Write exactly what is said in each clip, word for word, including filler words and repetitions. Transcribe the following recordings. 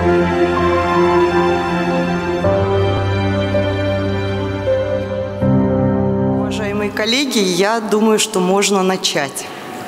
Уважаемые коллеги, я думаю, что можно начать.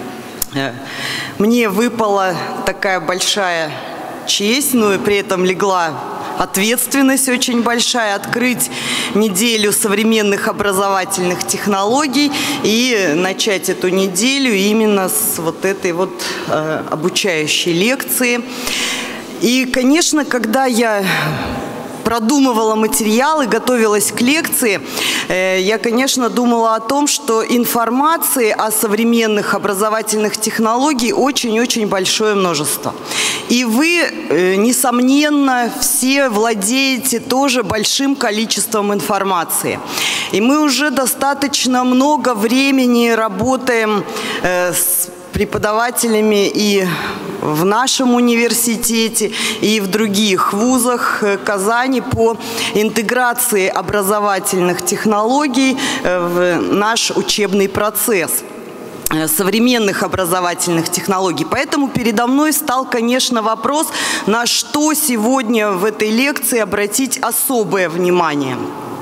Мне выпала такая большая честь, но и при этом легла ответственность очень большая, открыть неделю современных образовательных технологий и начать эту неделю именно с вот этой вот э, обучающей лекции. И, конечно, когда я продумывала материалы, готовилась к лекции, я, конечно, думала о том, что информации о современных образовательных технологиях очень-очень большое множество. И вы, несомненно, все владеете тоже большим количеством информации. И мы уже достаточно много времени работаем с преподавателями и в нашем университете, и в других вузах Казани по интеграции образовательных технологий в наш учебный процесс, современных образовательных технологий. Поэтому передо мной стал, конечно, вопрос, на что сегодня в этой лекции обратить особое внимание.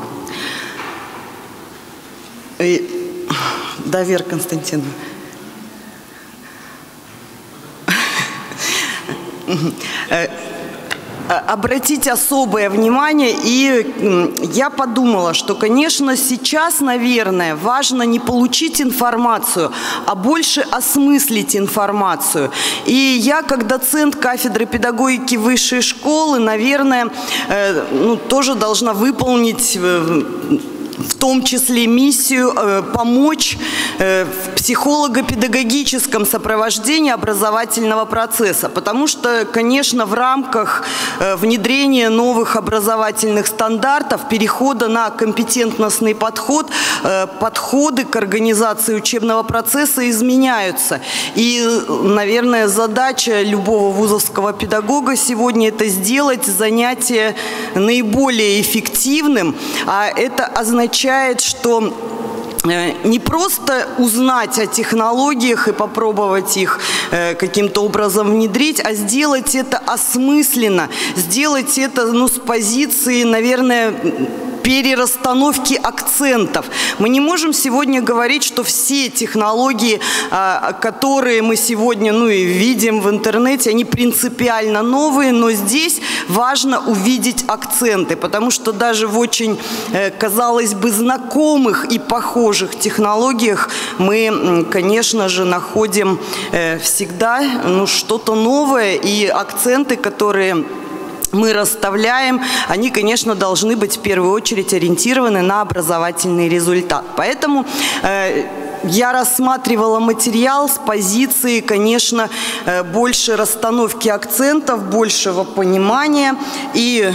Да, Вера Константиновна. Обратить особое внимание, и я подумала, что, конечно, сейчас, наверное, важно не получить информацию, а больше осмыслить информацию. И я, как доцент кафедры педагогики высшей школы, наверное, ну, тоже должна выполнить в том числе миссию э, помочь э, в психолого-педагогическом сопровождении образовательного процесса. Потому что, конечно, в рамках э, внедрения новых образовательных стандартов, перехода на компетентностный подход, э, подходы к организации учебного процесса изменяются. И, наверное, задача любого вузовского педагога сегодня – это сделать занятие наиболее эффективным, а это означает, означает, что не просто узнать о технологиях и попробовать их каким-то образом внедрить, а сделать это осмысленно, сделать это, ну, с позиции, наверное, перерасстановки акцентов. Мы не можем сегодня говорить, что все технологии, которые мы сегодня, ну, и видим в интернете, они принципиально новые, но здесь важно увидеть акценты, потому что даже в очень, казалось бы, знакомых и похожих технологиях мы, конечно же, находим всегда, ну, что-то новое, и акценты, которые мы расставляем, они, конечно, должны быть в первую очередь ориентированы на образовательный результат. Поэтому э, я рассматривала материал с позиции, конечно, э, больше расстановки акцентов, большего понимания, и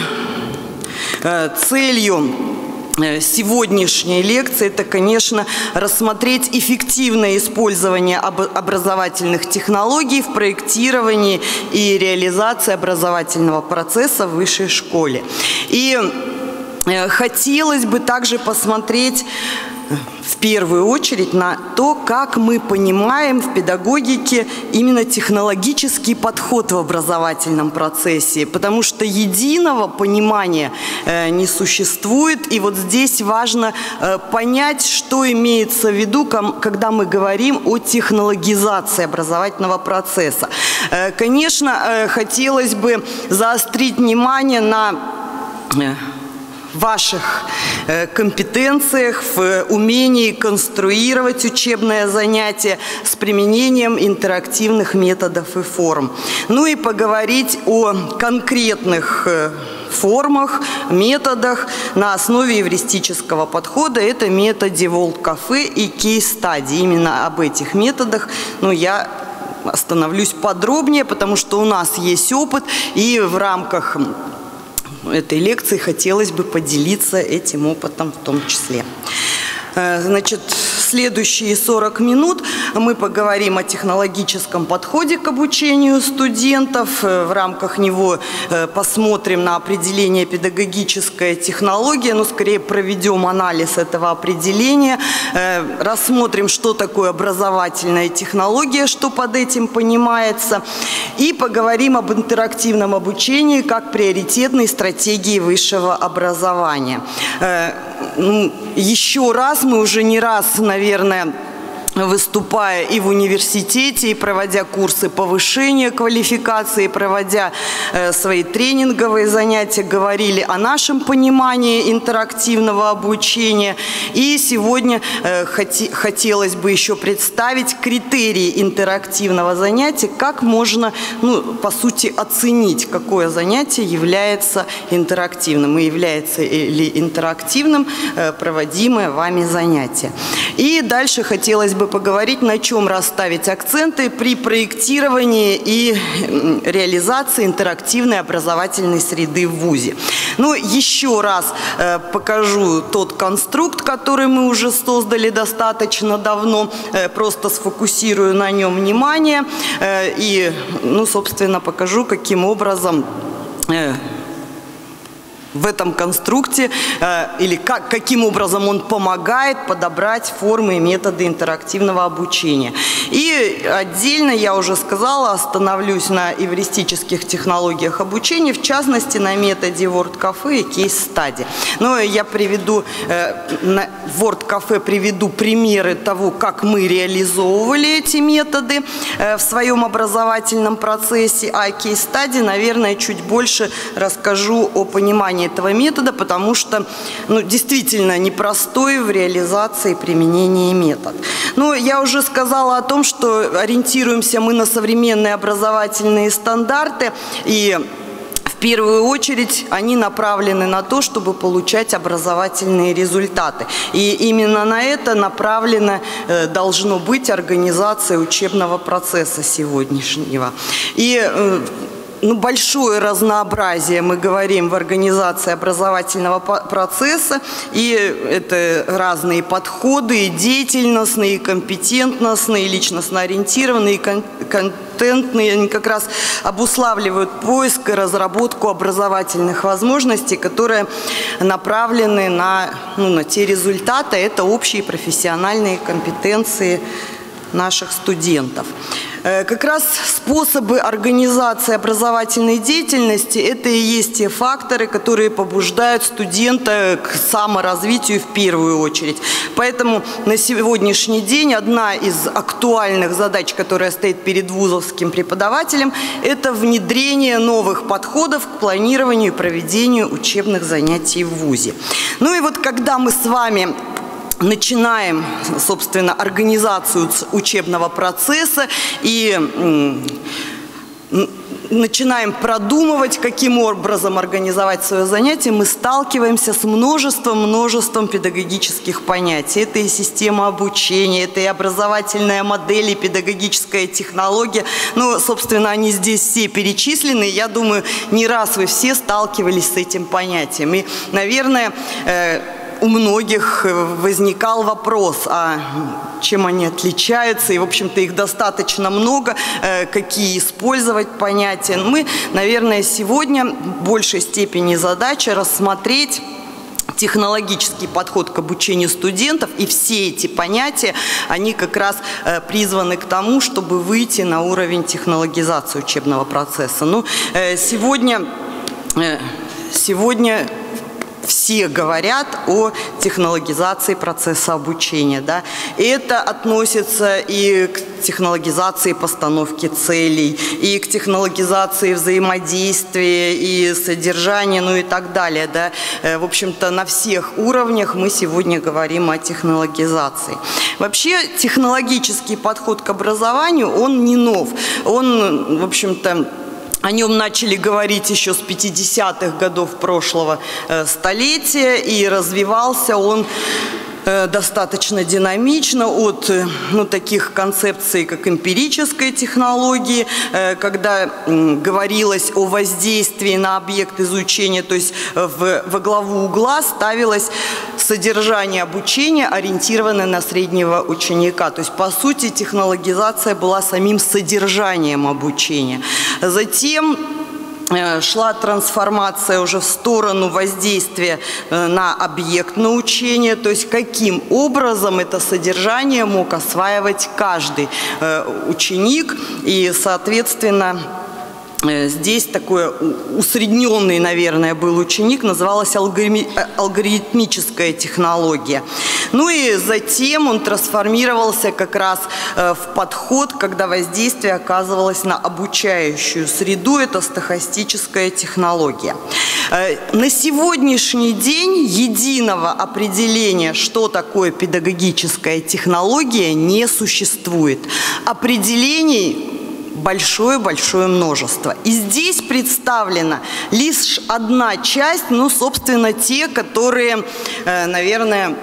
э, целью сегодняшней лекции – это, конечно, рассмотреть эффективное использование образовательных технологий в проектировании и реализации образовательного процесса в высшей школе. И хотелось бы также посмотреть в первую очередь на то, как мы понимаем в педагогике именно технологический подход в образовательном процессе, потому что единого понимания э, не существует, и вот здесь важно э, понять, что имеется в виду, когда мы говорим о технологизации образовательного процесса. Э, конечно, э, хотелось бы заострить внимание на э, ваших э, компетенциях, в умении конструировать учебное занятие с применением интерактивных методов и форм. Ну и поговорить о конкретных э, формах, методах на основе эвристического подхода. Это методе Волт-Кафе и кейс-стадии. Именно об этих методах, ну, я остановлюсь подробнее, потому что у нас есть опыт, и в рамках этой лекции хотелось бы поделиться этим опытом в том числе. Значит, следующие сорок минут мы поговорим о технологическом подходе к обучению студентов. В рамках него посмотрим на определение педагогическая технология, но скорее проведем анализ этого определения, рассмотрим, что такое образовательная технология, что под этим понимается, и поговорим об интерактивном обучении как приоритетной стратегии высшего образования. Еще раз, мы уже не раз, наверное, выступая и в университете, и проводя курсы повышения квалификации, проводя э, свои тренинговые занятия, говорили о нашем понимании интерактивного обучения. И сегодня э, хоти, хотелось бы еще представить критерии интерактивного занятия, как можно, ну, по сути, оценить, какое занятие является интерактивным, и является ли интерактивным э, проводимое вами занятие. И дальше хотелось бы поговорить, на чем расставить акценты при проектировании и реализации интерактивной образовательной среды в вузе. Ну, еще раз э, покажу тот конструкт, который мы уже создали достаточно давно, э, просто сфокусирую на нем внимание э, и, ну, собственно, покажу, каким образом э, в этом конструкте э, или как, каким образом он помогает подобрать формы и методы интерактивного обучения. И отдельно, я уже сказала, остановлюсь на эвристических технологиях обучения, в частности, на методе WordCafe и кейс-стади. Но я приведу, э, на WordCafe приведу примеры того, как мы реализовывали эти методы э, в своем образовательном процессе, а кейс-стади, наверное, чуть больше расскажу о понимании этого метода, потому что, ну, действительно непростой в реализации и применении метод. Но я уже сказала о том, что ориентируемся мы на современные образовательные стандарты, и в первую очередь они направлены на то, чтобы получать образовательные результаты. И именно на это направлена э, должно быть организация учебного процесса сегодняшнего. И э, Ну, большое разнообразие, мы говорим, в организации образовательного процесса, и это разные подходы, и деятельностные, и компетентностные, и личностно ориентированные, и кон контентные, они как раз обуславливают поиск и разработку образовательных возможностей, которые направлены на, ну, на те результаты, это общие профессиональные компетенции наших студентов. Как раз способы организации образовательной деятельности – это и есть те факторы, которые побуждают студента к саморазвитию в первую очередь. Поэтому на сегодняшний день одна из актуальных задач, которая стоит перед вузовским преподавателем – это внедрение новых подходов к планированию и проведению учебных занятий в вузе. Ну и вот когда мы с вами начинаем, собственно, организацию учебного процесса и начинаем продумывать, каким образом организовать свое занятие, мы сталкиваемся с множеством-множеством педагогических понятий. Это и система обучения, это и образовательная модель, и педагогическая технология. Ну, собственно, они здесь все перечислены. Я думаю, не раз вы все сталкивались с этим понятием. И, наверное, у многих возникал вопрос, а чем они отличаются, и, в общем-то, их достаточно много, какие использовать понятия. Мы, наверное, сегодня в большей степени задача рассмотреть технологический подход к обучению студентов, и все эти понятия, они как раз призваны к тому, чтобы выйти на уровень технологизации учебного процесса. Ну, сегодня, сегодня все говорят о технологизации процесса обучения, да? И это относится и к технологизации постановки целей, и к технологизации взаимодействия, и содержания, ну и так далее, да? В общем-то, на всех уровнях мы сегодня говорим о технологизации. Вообще, технологический подход к образованию, он не нов. Он, в общем-то, о нем начали говорить еще с пятидесятых годов прошлого столетия, и развивался он достаточно динамично от ну, таких концепций, как эмпирической технологии, когда говорилось о воздействии на объект изучения, то есть в, во главу угла ставилось содержание обучения, ориентированное на среднего ученика. То есть, по сути, технологизация была самим содержанием обучения. Затем шла трансформация уже в сторону воздействия на объект научения, то есть каким образом это содержание мог осваивать каждый ученик. И, соответственно, здесь такой усредненный, наверное, был ученик, называлась алгоритмическая технология. Ну и затем он трансформировался как раз в подход, когда воздействие оказывалось на обучающую среду, это стохастическая технология. На сегодняшний день единого определения, что такое педагогическая технология, не существует. Определений большое-большое множество. И здесь представлена лишь одна часть, ну, собственно, те, которые, наверное,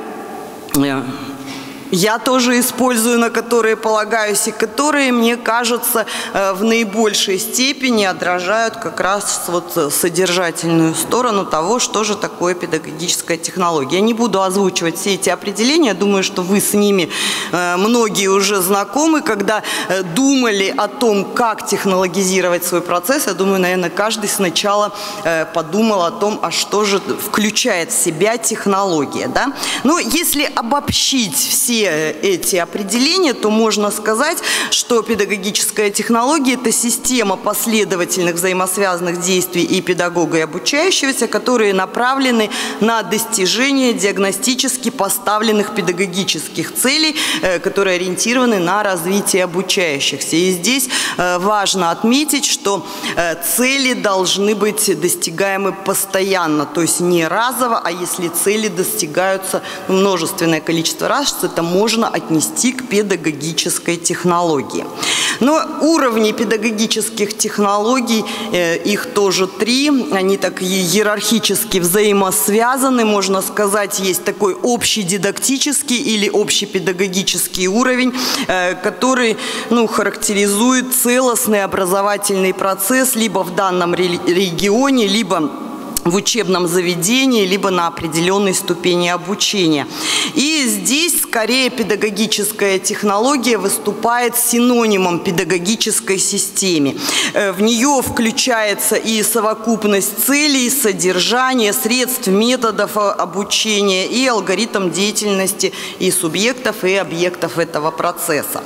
я тоже использую, на которые полагаюсь, и которые, мне кажется, в наибольшей степени отражают как раз вот содержательную сторону того, что же такое педагогическая технология. Я не буду озвучивать все эти определения, думаю, что вы с ними многие уже знакомы. Когда думали о том, как технологизировать свой процесс, я думаю, наверное, каждый сначала подумал о том, а что же включает в себя технология. Да? Но если обобщить все эти определения, то можно сказать, что педагогическая технология – это система последовательных взаимосвязанных действий и педагога, и обучающегося, которые направлены на достижение диагностически поставленных педагогических целей, которые ориентированы на развитие обучающихся. И здесь важно отметить, что цели должны быть достигаемы постоянно, то есть не разово, а если цели достигаются множественное количество раз, это можно отнести к педагогической технологии. Но уровни педагогических технологий, их тоже три, они так иерархически взаимосвязаны, можно сказать, есть такой общедидактический или общепедагогический уровень, который ну, характеризует целостный образовательный процесс либо в данном регионе, либо в учебном заведении, либо на определенной ступени обучения. И здесь скорее педагогическая технология выступает синонимом педагогической системе. В нее включается и совокупность целей, содержания, средств, методов обучения и алгоритм деятельности и субъектов, и объектов этого процесса.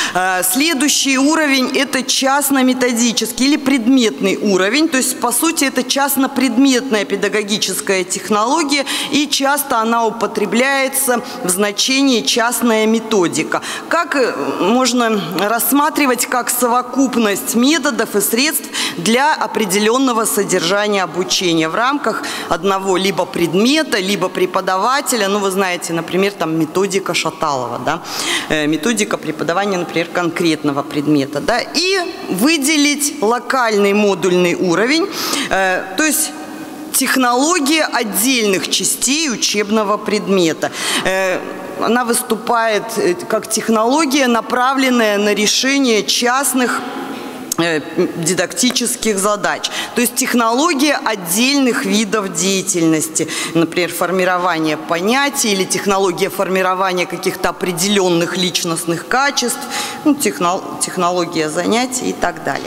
Следующий уровень – это частно-методический или предметный уровень, то есть, по сути, это частно-предметная педагогическая технология, и часто она употребляется в значении частная методика. Как можно рассматривать как совокупность методов и средств для определенного содержания обучения в рамках одного либо предмета, либо преподавателя. Ну, вы знаете, например, там методика Шаталова, да? Методика преподавания, например, конкретного предмета, да? И выделить локальный модульный уровень, э, то есть технология отдельных частей учебного предмета. Э, она выступает как технология, направленная на решение частных дидактических задач. То есть технология отдельных видов деятельности, например, формирование понятий или технология формирования каких-то определенных личностных качеств, ну, технология занятий и так далее.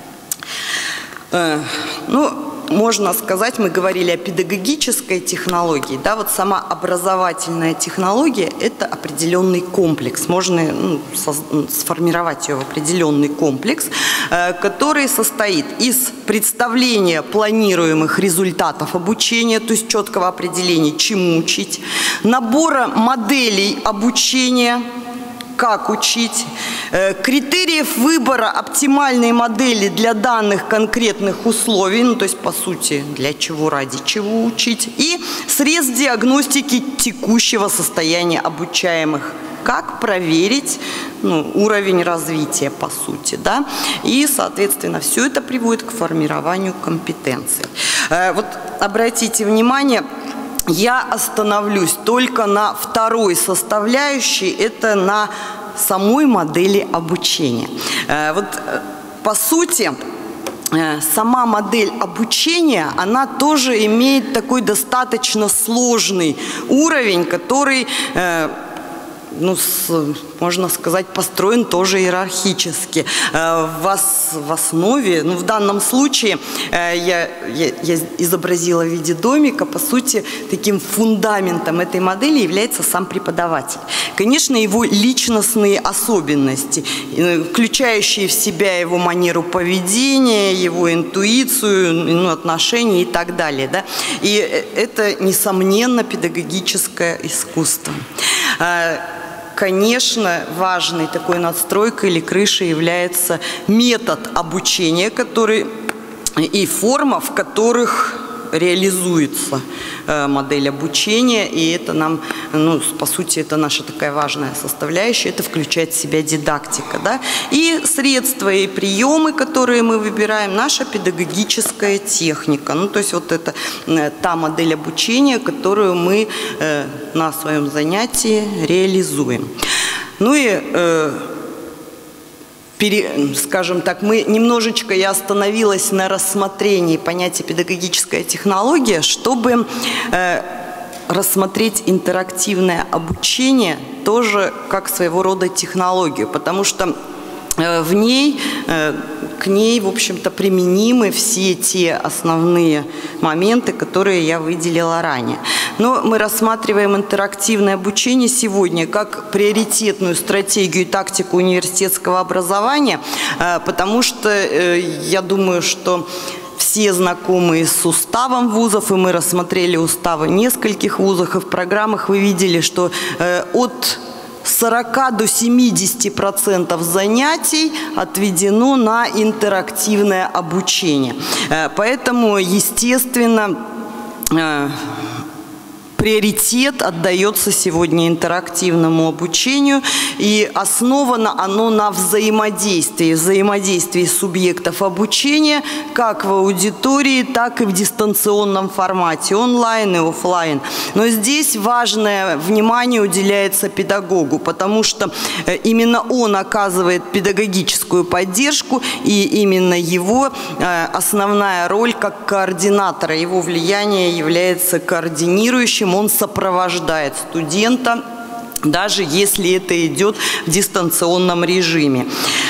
Ну, можно сказать, мы говорили о педагогической технологии, да, вот сама образовательная технология – это определенный комплекс, можно ну, сформировать ее в определенный комплекс, э, который состоит из представления планируемых результатов обучения, то есть четкого определения, чему учить, набора моделей обучения, как учить, критериев выбора оптимальной модели для данных конкретных условий, ну, то есть, по сути, для чего, ради чего учить, и средств диагностики текущего состояния обучаемых. Как проверить ну, уровень развития, по сути, да, и, соответственно, все это приводит к формированию компетенций. Вот обратите внимание, я остановлюсь только на второй составляющей, это на самой модели обучения. Вот, по сути, сама модель обучения, она тоже имеет такой достаточно сложный уровень, который, ну, с, можно сказать, построен тоже иерархически. В, в основе, ну, в данном случае я, я, я изобразила в виде домика, по сути, таким фундаментом этой модели является сам преподаватель. Конечно, его личностные особенности, включающие в себя его манеру поведения, его интуицию, ну, отношения и так далее. Да? И это, несомненно, педагогическое искусство. Конечно, важной такой надстройкой или крышей является метод обучения, который и форма, в которых реализуется модель обучения, и это нам, ну, по сути, это наша такая важная составляющая, это включает в себя дидактика, да, и средства и приемы, которые мы выбираем, наша педагогическая техника, ну, то есть вот это та модель обучения, которую мы на своем занятии реализуем. Ну и Пере, скажем так, мы немножечко, я остановилась на рассмотрении понятия педагогическая технология, чтобы э, рассмотреть интерактивное обучение тоже как своего рода технологию, потому что э, в ней, э, к ней, в общем-то, применимы все те основные моменты, которые я выделила ранее. Но мы рассматриваем интерактивное обучение сегодня как приоритетную стратегию и тактику университетского образования, потому что я думаю, что все знакомые с уставом вузов, и мы рассмотрели уставы нескольких вузов, и в программах вы видели, что от сорока до семидесяти процентов занятий отведено на интерактивное обучение. Поэтому, естественно, приоритет отдается сегодня интерактивному обучению, и основано оно на взаимодействии, взаимодействии субъектов обучения как в аудитории, так и в дистанционном формате, онлайн и офлайн. Но здесь важное внимание уделяется педагогу, потому что именно он оказывает педагогическую поддержку, и именно его основная роль как координатора, его влияние является координирующим. Он сопровождает студента, даже если это идет в дистанционном режиме.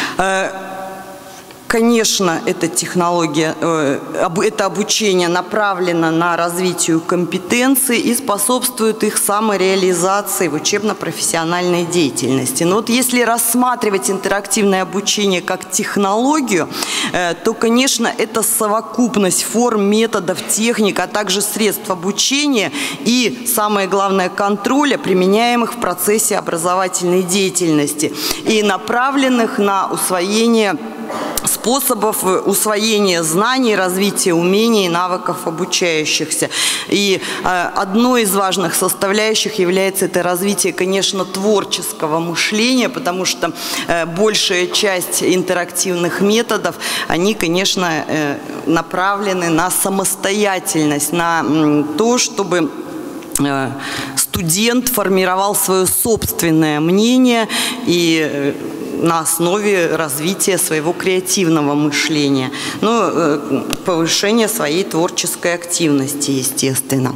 Конечно, эта технология, это обучение направлено на развитие компетенций и способствует их самореализации в учебно-профессиональной деятельности. Но вот если рассматривать интерактивное обучение как технологию, то, конечно, это совокупность форм, методов, техник, а также средств обучения и, самое главное, контроля, применяемых в процессе образовательной деятельности и направленных на усвоение способов усвоения знаний, развития умений и навыков обучающихся. И э, одной из важных составляющих является это развитие, конечно, творческого мышления, потому что э, большая часть интерактивных методов, они, конечно, э, направлены на самостоятельность, на э, то, чтобы э, студент формировал свое собственное мнение и э, на основе развития своего креативного мышления, ну, повышения своей творческой активности, естественно.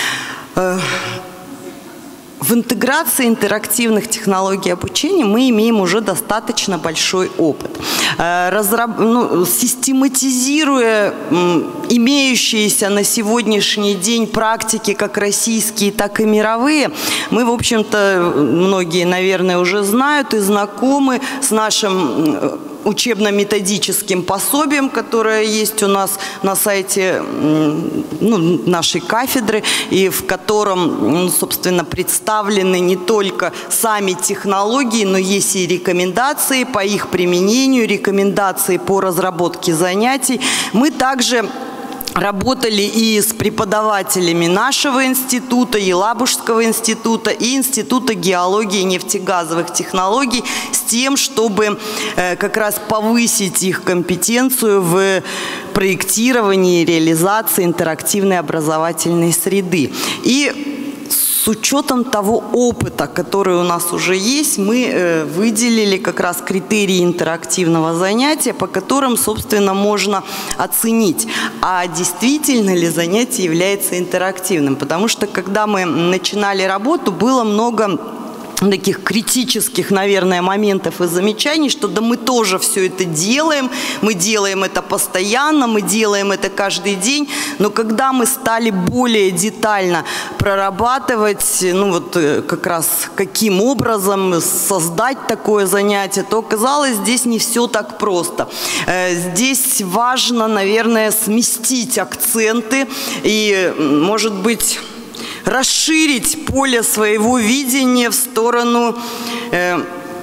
В интеграции интерактивных технологий обучения мы имеем уже достаточно большой опыт. Разраб... Ну, систематизируя имеющиеся на сегодняшний день практики, как российские, так и мировые, мы, в общем-то, многие, наверное, уже знают и знакомы с нашим учебно-методическим пособием, которое есть у нас на сайте, ну, нашей кафедры, и в котором, ну, собственно, представлены не только сами технологии, но есть и рекомендации по их применению, рекомендации по разработке занятий. Мы также работали и с преподавателями нашего института, Елабужского института и Института геологии и нефтегазовых технологий с тем, чтобы э, как раз повысить их компетенцию в проектировании и реализации интерактивной образовательной среды. И с учетом того опыта, который у нас уже есть, мы э, выделили как раз критерии интерактивного занятия, по которым, собственно, можно оценить, а действительно ли занятие является интерактивным. Потому что, когда мы начинали работу, было много таких критических, наверное, моментов и замечаний, что да мы тоже все это делаем, мы делаем это постоянно, мы делаем это каждый день, но когда мы стали более детально прорабатывать, ну вот как раз каким образом создать такое занятие, то оказалось, здесь не все так просто. Здесь важно, наверное, сместить акценты и, может быть, расширить поле своего видения в сторону, э,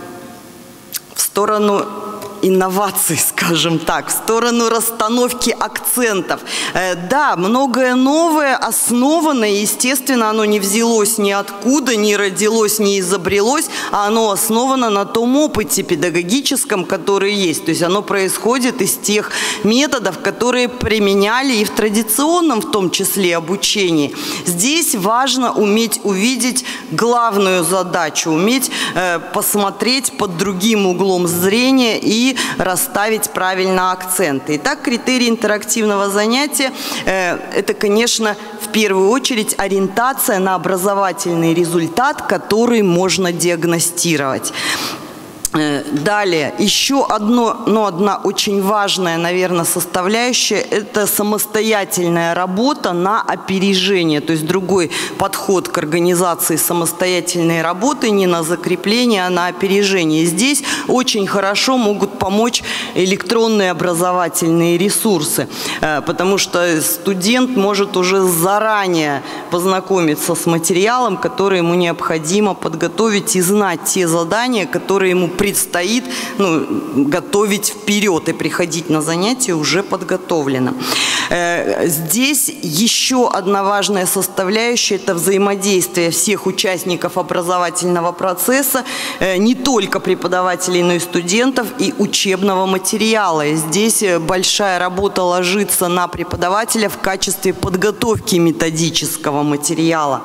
в сторону инноваций, скажем так, в сторону расстановки акцентов. Э, да, многое новое основано, и, естественно, оно не взялось ниоткуда, не родилось, не изобрелось, а оно основано на том опыте педагогическом, который есть. То есть оно происходит из тех методов, которые применяли и в традиционном, в том числе, обучении. Здесь важно уметь увидеть главную задачу, уметь э, посмотреть под другим углом зрения и расставить правильно акценты. Итак, критерий интерактивного занятия э, – это, конечно, в первую очередь ориентация на образовательный результат, который можно диагностировать. Далее, еще одно, но одна очень важная, наверное, составляющая – это самостоятельная работа на опережение. То есть другой подход к организации самостоятельной работы, не на закрепление, а на опережение. Здесь очень хорошо могут помочь электронные образовательные ресурсы, потому что студент может уже заранее познакомиться с материалом, который ему необходимо подготовить, и знать те задания, которые ему предстоит, ну, готовить вперед и приходить на занятия уже подготовленным. Здесь еще одна важная составляющая – это взаимодействие всех участников образовательного процесса, не только преподавателей, но и студентов, и учебного материала. И здесь большая работа ложится на преподавателя в качестве подготовки методического материала.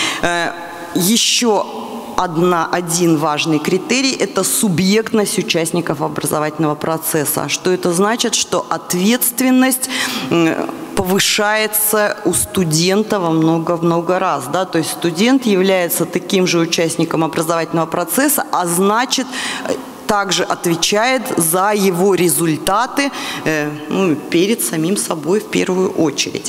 Еще Одна, один важный критерий – это субъектность участников образовательного процесса. А что это значит? Что ответственность повышается у студента во много-много раз. Да? То есть студент является таким же участником образовательного процесса, а значит, также отвечает за его результаты э, ну, перед самим собой в первую очередь.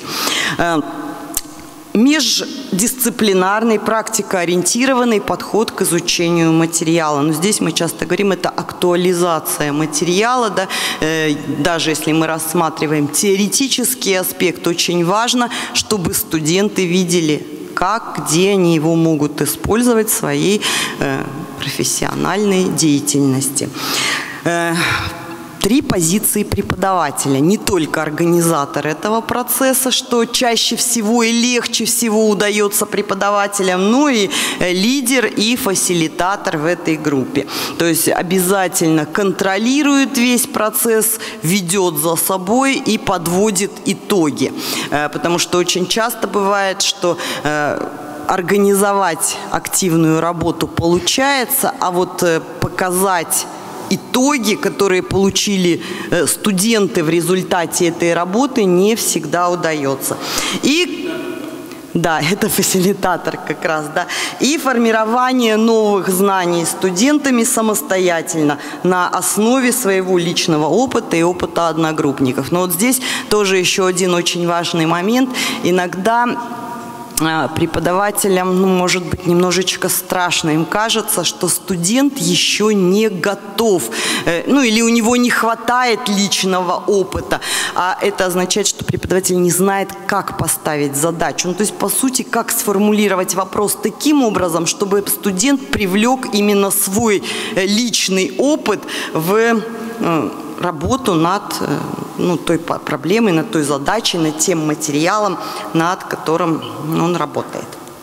Междисциплинарный, практикоориентированный подход к изучению материала. Но здесь мы часто говорим, это актуализация материала. Да? Э, даже если мы рассматриваем теоретический аспект, очень важно, чтобы студенты видели, как, где они его могут использовать в своей э, профессиональной деятельности. Э, Три позиции преподавателя. Не только организатор этого процесса, что чаще всего и легче всего удается преподавателям, но и лидер и фасилитатор в этой группе. То есть обязательно контролирует весь процесс, ведет за собой и подводит итоги. Потому что очень часто бывает, что организовать активную работу получается, а вот показать итоги, которые получили студенты в результате этой работы, не всегда удается. И да, это фасилитатор как раз, да. И формирование новых знаний студентами самостоятельно на основе своего личного опыта и опыта одногруппников. Но вот здесь тоже еще один очень важный момент. Иногда преподавателям, ну, может быть, немножечко страшно. Им кажется, что студент еще не готов, ну, или у него не хватает личного опыта. А это означает, что преподаватель не знает, как поставить задачу. Ну, то есть, по сути, как сформулировать вопрос таким образом, чтобы студент привлек именно свой личный опыт в работу над, ну, той проблемой, над той задачей, над тем материалом, над которым он работает.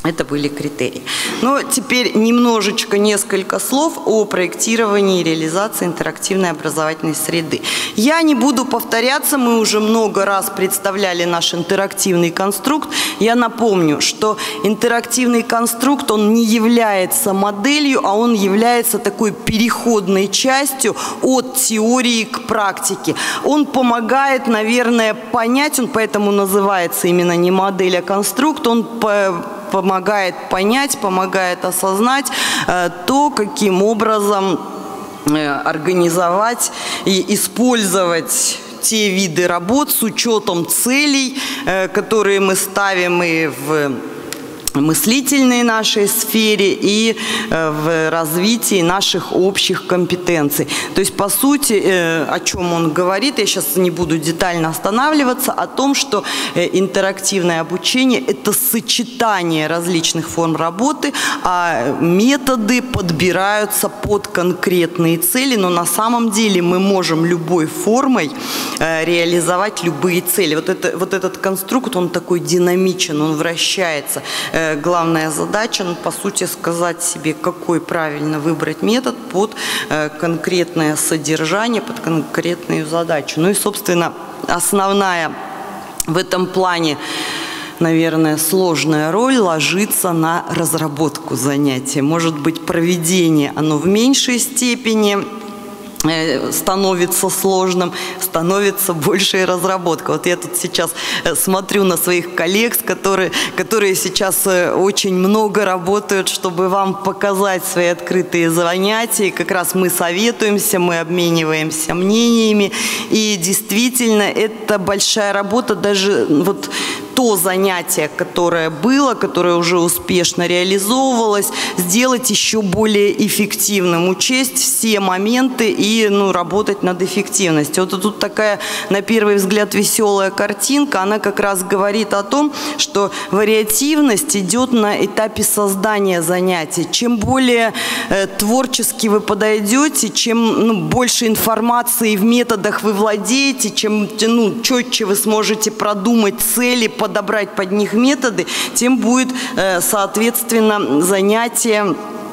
Это были критерии. Но теперь немножечко, несколько слов о проектировании и реализации интерактивной образовательной среды. Я не буду повторяться, мы уже много раз представляли наш интерактивный конструкт. Я напомню, что интерактивный конструкт, он не является моделью, а он является такой переходной частью от теории к практике. Он помогает, наверное, понять, он поэтому называется именно не модель, а конструкт, он по помогает понять, помогает осознать э, то, каким образом э, организовать и использовать те виды работ с учетом целей, э, которые мы ставим и в мыслительной нашей сфере и э, в развитии наших общих компетенций. То есть, по сути, э, о чем он говорит, я сейчас не буду детально останавливаться, о том, что э, интерактивное обучение – это сочетание различных форм работы, а методы подбираются под конкретные цели, но на самом деле мы можем любой формой э, реализовать любые цели. Вот, это, вот этот конструкт, он такой динамичен, он вращается. Э, Главная задача, ну, по сути, сказать себе, какой правильно выбрать метод под э, конкретное содержание, под конкретную задачу. Ну и, собственно, основная в этом плане, наверное, сложная роль ложится на разработку занятия. Может быть, проведение, оно в меньшей степени становится сложным, становится больше и разработка. Вот я тут сейчас смотрю на своих коллег, которые, которые сейчас очень много работают, чтобы вам показать свои открытые занятия. И как раз мы советуемся, мы обмениваемся мнениями. И действительно, это большая работа. Даже вот то занятие, которое было, которое уже успешно реализовывалось, сделать еще более эффективным, учесть все моменты и ну, работать над эффективностью. Вот тут такая, на первый взгляд, веселая картинка, она как раз говорит о том, что вариативность идет на этапе создания занятий. Чем более э, творчески вы подойдете, чем ну, больше информации в методах вы владеете, чем ну, четче вы сможете продумать цели, подобрать под них методы, тем будет, э, соответственно, занятие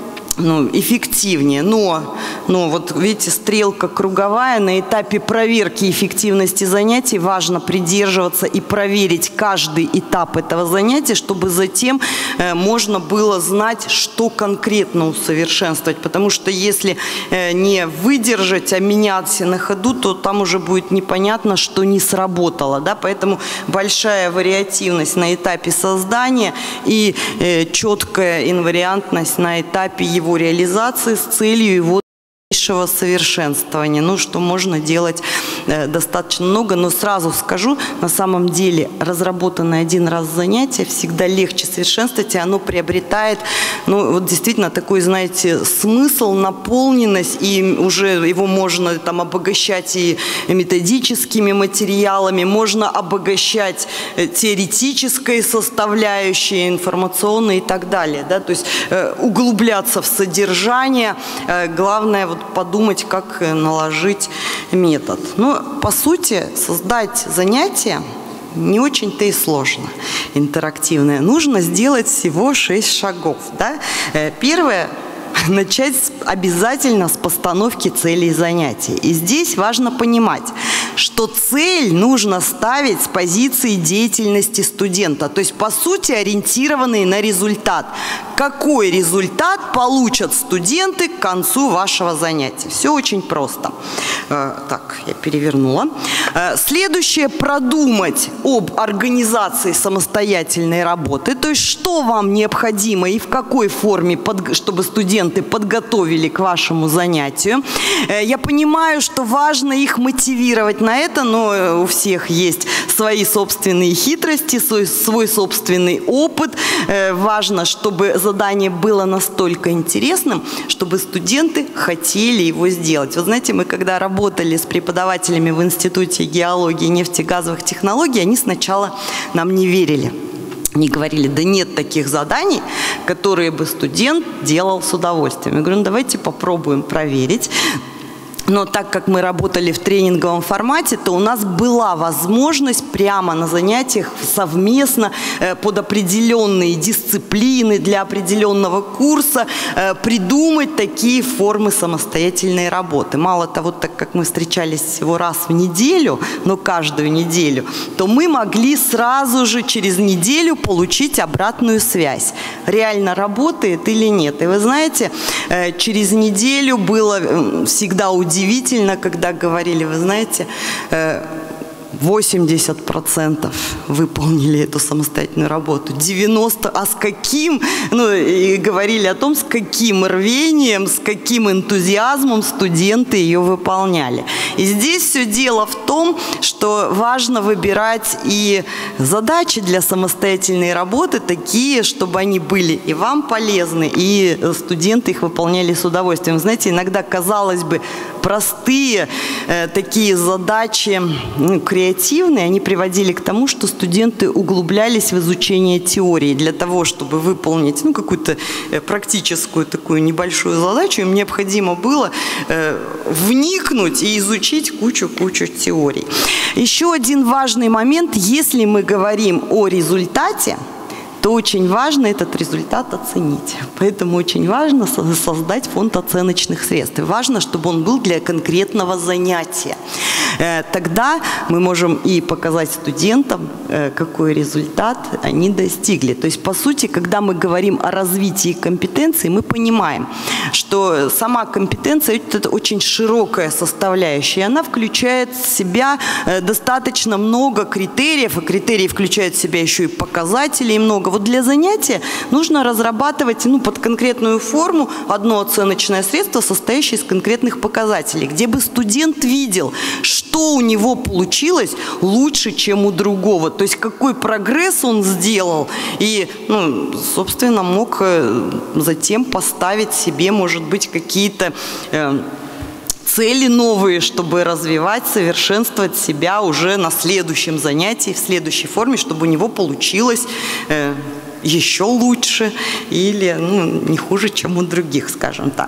ну, эффективнее. Но, но вот видите, стрелка круговая. На этапе проверки эффективности занятий важно придерживаться и проверить каждый этап этого занятия, чтобы затем э, можно было знать, что конкретно усовершенствовать. Потому что если э, не выдержать, а меняться на ходу, то там уже будет непонятно, что не сработало. Да? Поэтому большая вариативность на этапе создания и э, четкая инвариантность на этапе его его реализации с целью его дальнейшего совершенствования. Ну, что можно делать э, достаточно много, но сразу скажу, на самом деле разработанное один раз занятие всегда легче совершенствовать, и оно приобретает, ну, вот действительно такой, знаете, смысл, наполненность, и уже его можно там обогащать и методическими материалами, можно обогащать теоретической составляющей, информационной и так далее, да, то есть э, углубляться в содержание, э, главное вот подумать, как наложить метод. Но, по сути, создать занятие не очень-то и сложно, интерактивное. Нужно сделать всего шесть шагов. Да? Первое – начать обязательно с постановки целей занятий. И здесь важно понимать, что цель нужно ставить с позиции деятельности студента, то есть, по сути, ориентированный на результат. Какой результат получат студенты к концу вашего занятия? Все очень просто. Так, я перевернула. Следующее – продумать об организации самостоятельной работы, то есть, что вам необходимо и в какой форме, чтобы студенты подготовили к вашему занятию. Я понимаю, что важно их мотивировать на это, но у всех есть свои собственные хитрости, свой, свой собственный опыт. Важно, чтобы задание было настолько интересным, чтобы студенты хотели его сделать. Вы знаете, мы когда работали с преподавателями в Институте геологии и нефтегазовых технологий, они сначала нам не верили. Они говорили, да нет таких заданий, которые бы студент делал с удовольствием. Я говорю, ну давайте попробуем проверить. Но так как мы работали в тренинговом формате, то у нас была возможность прямо на занятиях совместно э, под определенные дисциплины для определенного курса э, придумать такие формы самостоятельной работы. Мало того, так как мы встречались всего раз в неделю, но каждую неделю, то мы могли сразу же через неделю получить обратную связь. Реально работает или нет. И вы знаете, э, через неделю было э, всегда удивительно, Удивительно, когда говорили, вы знаете, восемьдесят процентов выполнили эту самостоятельную работу, девяносто процентов, а с каким, ну, и говорили о том, с каким рвением, с каким энтузиазмом студенты ее выполняли. И здесь все дело в том, что важно выбирать и задачи для самостоятельной работы такие, чтобы они были и вам полезны, и студенты их выполняли с удовольствием. Знаете, иногда, казалось бы, простые э, такие задачи, ну, креативные, они приводили к тому, что студенты углублялись в изучение теории. Для того, чтобы выполнить, ну, какую-то э, практическую такую небольшую задачу, им необходимо было э, вникнуть и изучить кучу-кучу теорий. Еще один важный момент, если мы говорим о результате, то очень важно этот результат оценить. Поэтому очень важно создать фонд оценочных средств. И важно, чтобы он был для конкретного занятия. Тогда мы можем и показать студентам, какой результат они достигли. То есть, по сути, когда мы говорим о развитии компетенций, мы понимаем, что сама компетенция – это очень широкая составляющая. Она включает в себя достаточно много критериев, и критерии включают в себя еще и показатели, и много. Вот для занятия нужно разрабатывать, ну, под конкретную форму одно оценочное средство, состоящее из конкретных показателей, где бы студент видел, что у него получилось лучше, чем у другого. То есть какой прогресс он сделал и, ну, собственно, мог затем поставить себе, может быть, какие-то э, цели новые, чтобы развивать, совершенствовать себя уже на следующем занятии, в следующей форме, чтобы у него получилось э, еще лучше или, ну, не хуже, чем у других, скажем так.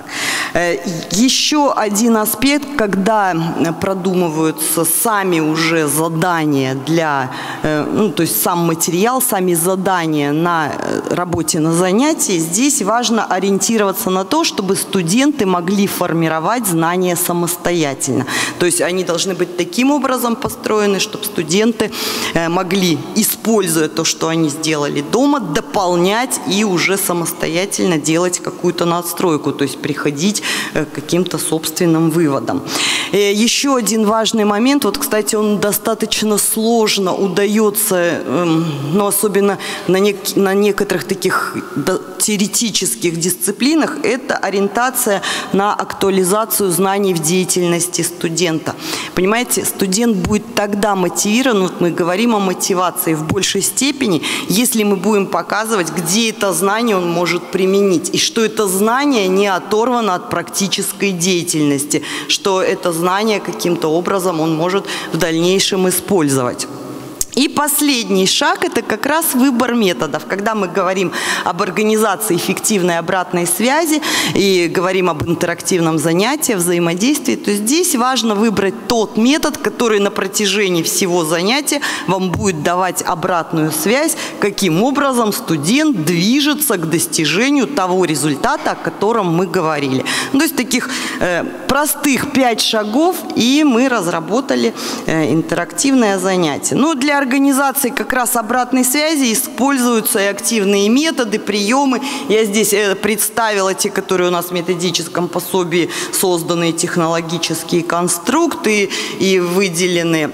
Еще один аспект, когда продумываются сами уже задания для, ну, то есть сам материал, сами задания на работе на занятии, здесь важно ориентироваться на то, чтобы студенты могли формировать знания самостоятельно. То есть они должны быть таким образом построены, чтобы студенты могли, используя то, что они сделали дома, дополнять и уже самостоятельно делать какую-то надстройку, то есть приходить к каким-то собственным выводам. Еще один важный момент, вот, кстати, он достаточно сложно удается, но особенно на, нек на некоторых таких теоретических дисциплинах, это ориентация на актуализацию знаний в деятельности студента. Понимаете, студент будет тогда мотивирован, вот мы говорим о мотивации в большей степени, если мы будем показывать, где это знание он может применить, и что это знание не оторвано от практической деятельности, что это знание каким-то образом он может в дальнейшем использовать. И последний шаг – это как раз выбор методов. Когда мы говорим об организации эффективной обратной связи и говорим об интерактивном занятии, взаимодействии, то здесь важно выбрать тот метод, который на протяжении всего занятия вам будет давать обратную связь, каким образом студент движется к достижению того результата, о котором мы говорили. То есть таких э, простых пять шагов, и мы разработали э, интерактивное занятие. Но для организации как раз обратной связи используются и активные методы, приемы. Я здесь представила те, которые у нас в методическом пособии созданы, технологические конструкты и выделены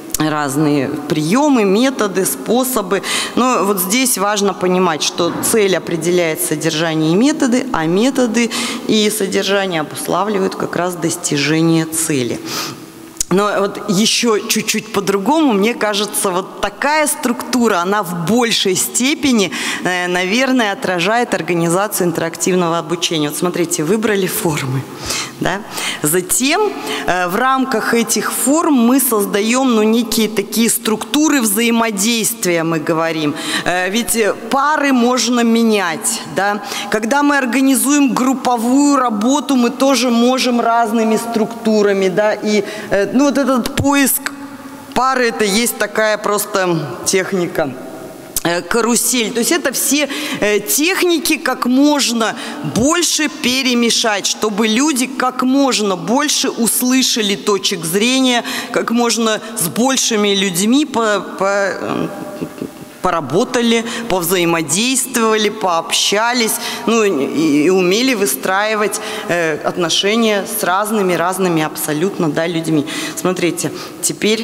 разные приемы, методы, способы. Но вот здесь важно понимать, что цель определяет содержание и методы, а методы и содержание обуславливают как раз достижение цели. Но вот еще чуть-чуть по-другому, мне кажется, вот такая структура, она в большей степени, наверное, отражает организацию интерактивного обучения. Вот смотрите, выбрали формы. Да? Затем в рамках этих форм мы создаем ну, некие такие структуры взаимодействия, мы говорим. Ведь пары можно менять. Да? Когда мы организуем групповую работу, мы тоже можем разными структурами. Да? И ну, вот этот поиск пары, это есть такая просто техника. Карусель. То есть это все техники как можно больше перемешать, чтобы люди как можно больше услышали точек зрения, как можно с большими людьми по, по, поработали, повзаимодействовали, пообщались, ну и, и умели выстраивать э, отношения с разными-разными абсолютно да, людьми. Смотрите, теперь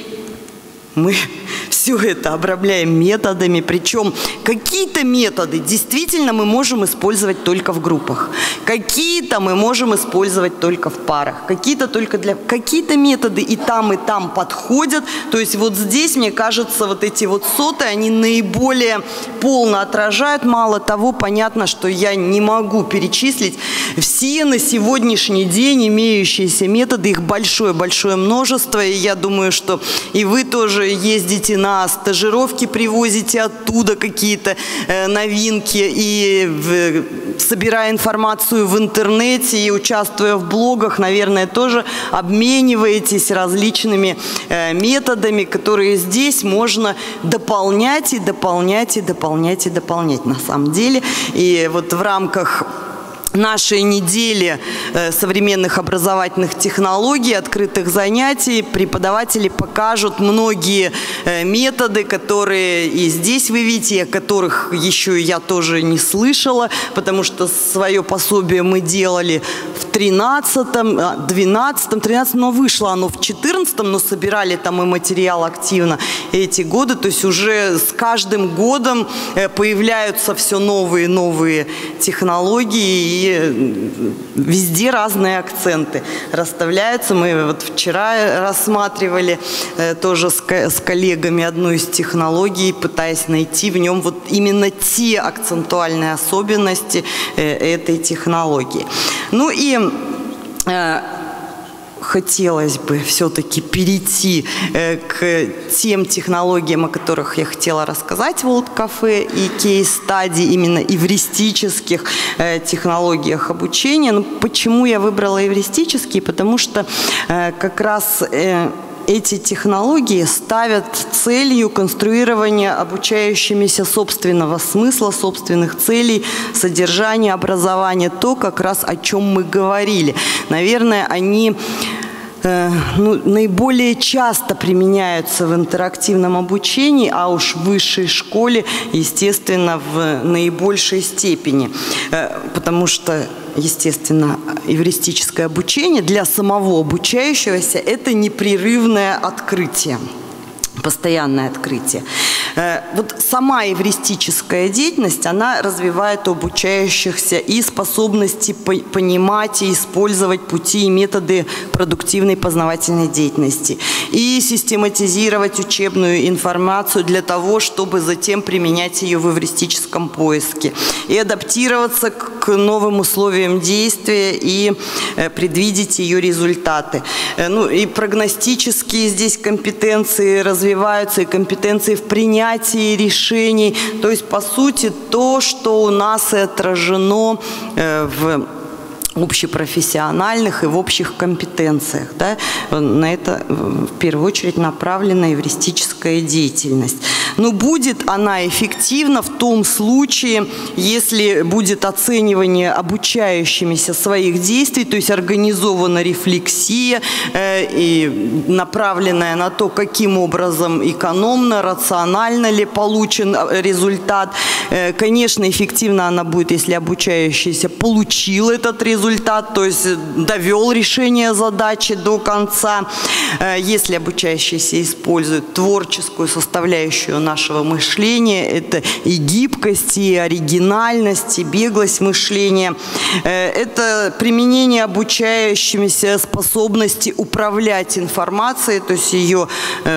мы все это обрабляем методами, причем какие-то методы действительно мы можем использовать только в группах, какие-то мы можем использовать только в парах, какие-то только для... Какие-то методы и там, и там подходят, то есть вот здесь, мне кажется, вот эти вот соты, они наиболее полно отражают. Мало того, понятно, что я не могу перечислить все на сегодняшний день имеющиеся методы, их большое-большое множество, и я думаю, что и вы тоже ездите на стажировки, привозите оттуда какие-то э, новинки и в, собирая информацию в интернете и участвуя в блогах, наверное, тоже обмениваетесь различными э, методами, которые здесь можно дополнять и дополнять и дополнять и дополнять на самом деле. И вот в рамках нашей недели современных образовательных технологий, открытых занятий, преподаватели покажут многие методы, которые и здесь вы видите, о которых еще я тоже не слышала, потому что свое пособие мы делали в тринадцатом, двенадцатом, тринадцатом, но вышло оно в четырнадцатом, но собирали там и материал активно эти годы, то есть уже с каждым годом появляются все новые и новые технологии, и везде разные акценты расставляются. Мы вот вчера рассматривали э, тоже с, с коллегами одну из технологий, пытаясь найти в нем вот именно те акцентуальные особенности э, этой технологии. Ну и э, хотелось бы все-таки перейти э, к тем технологиям, о которых я хотела рассказать в World Cafe, и кейс-стадии именно эвристических э, технологиях обучения. Ну, почему я выбрала эвристические? Потому что э, как раз э, эти технологии ставят целью конструирования обучающимися собственного смысла, собственных целей, содержания образования, то как раз о чем мы говорили. Наверное, они э, ну, наиболее часто применяются в интерактивном обучении, а уж в высшей школе, естественно, в наибольшей степени, э, потому что естественно, эвристическое обучение для самого обучающегося – это непрерывное открытие, постоянное открытие. Вот сама эвристическая деятельность, она развивает у обучающихся и способности понимать и использовать пути и методы продуктивной познавательной деятельности, и систематизировать учебную информацию для того, чтобы затем применять ее в эвристическом поиске, и адаптироваться к новым условиям действия и предвидеть ее результаты. Ну, и прогностические здесь компетенции развиваются, и компетенции в принятии решений, то есть, по сути, то, что у нас и отражено в общепрофессиональных и в общих компетенциях. Да? На это в первую очередь направлена эвристическая деятельность. Но будет она эффективна в том случае, если будет оценивание обучающимися своих действий, то есть организована рефлексия э, и направленная на то, каким образом экономно, рационально ли получен результат. Э, конечно, эффективна она будет, если обучающийся получил этот результат, результат, то есть довел решение задачи до конца. Если обучающийся использует творческую составляющую нашего мышления. Это и гибкость, и оригинальность, и беглость мышления. Это применение обучающимися способности управлять информацией, то есть ее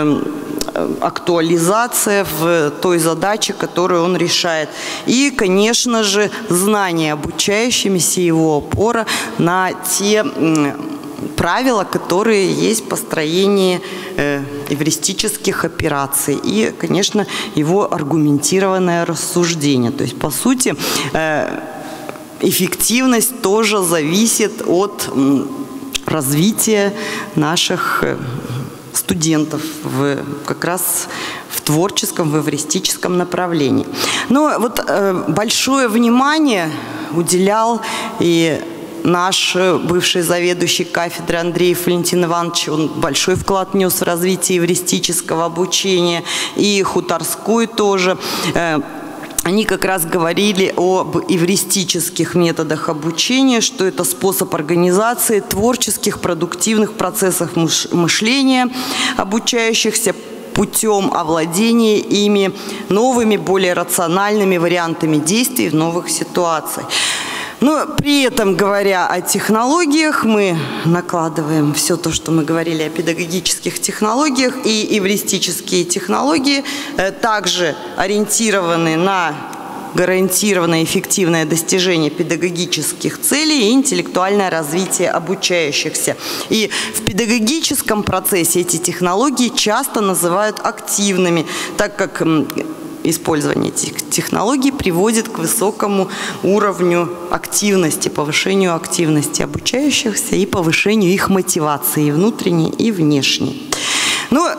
актуализация в той задаче, которую он решает. И, конечно же, знание обучающимися, его опора на те правила, которые есть в построении э, эвристических операций. И, конечно, его аргументированное рассуждение. То есть, по сути, э, эффективность тоже зависит от э, развития наших э, студентов в, как раз в творческом, в эвристическом направлении. Но вот э, большое внимание уделял и наш бывший заведующий кафедры Андреев Валентин Иванович. Он большой вклад внес в развитие эвристического обучения, и Хуторской тоже. Они как раз говорили об эвристических методах обучения, что это способ организации творческих, продуктивных процессов мышления обучающихся путем овладения ими новыми, более рациональными вариантами действий в новых ситуациях. Но при этом, говоря о технологиях, мы накладываем все то, что мы говорили о педагогических технологиях, и эвристические технологии также ориентированы на гарантированное эффективное достижение педагогических целей и интеллектуальное развитие обучающихся. И в педагогическом процессе эти технологии часто называют активными, так как использование этих технологий приводит к высокому уровню активности, повышению активности обучающихся и повышению их мотивации и внутренней, и внешней. Но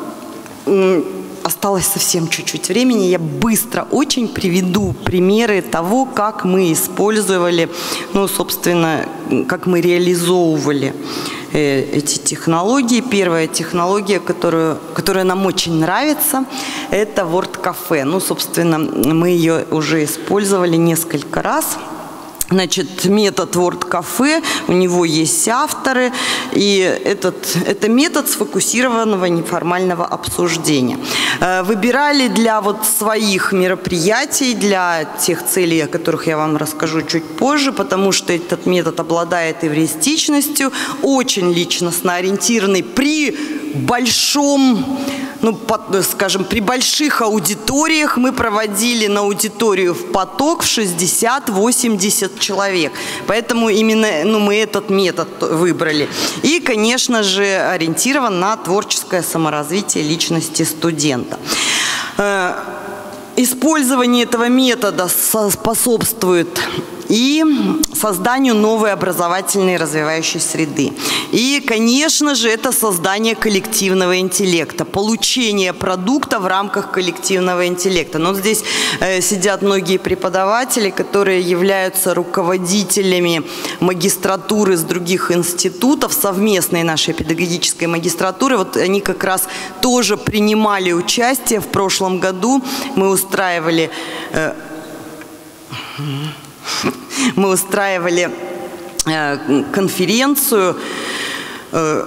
осталось совсем чуть-чуть времени. Я быстро очень приведу примеры того, как мы использовали, ну, собственно, как мы реализовывали эти технологии. Первая технология, которую, которая нам очень нравится, это WordCafe. Ну, собственно, мы ее уже использовали несколько раз. Значит, метод WordCafe, у него есть авторы, и этот, это метод сфокусированного неформального обсуждения. Выбирали для вот своих мероприятий, для тех целей, о которых я вам расскажу чуть позже, потому что этот метод обладает эвристичностью, очень личностно ориентированный при большом, ну, скажем, при больших аудиториях. Мы проводили на аудиторию в поток в шестьдесят-восемьдесят человек. Поэтому именно, ну, мы этот метод выбрали. И, конечно же, ориентирован на творческое саморазвитие личности студента. Использование этого метода способствует и созданию новой образовательной и развивающей среды. И, конечно же, это создание коллективного интеллекта, получение продукта в рамках коллективного интеллекта. Но здесь э, сидят многие преподаватели, которые являются руководителями магистратуры с других институтов, совместной нашей педагогической магистратуры. Вот они как раз тоже принимали участие в прошлом году. Мы устраивали... Э, Мы устраивали э, конференцию, э,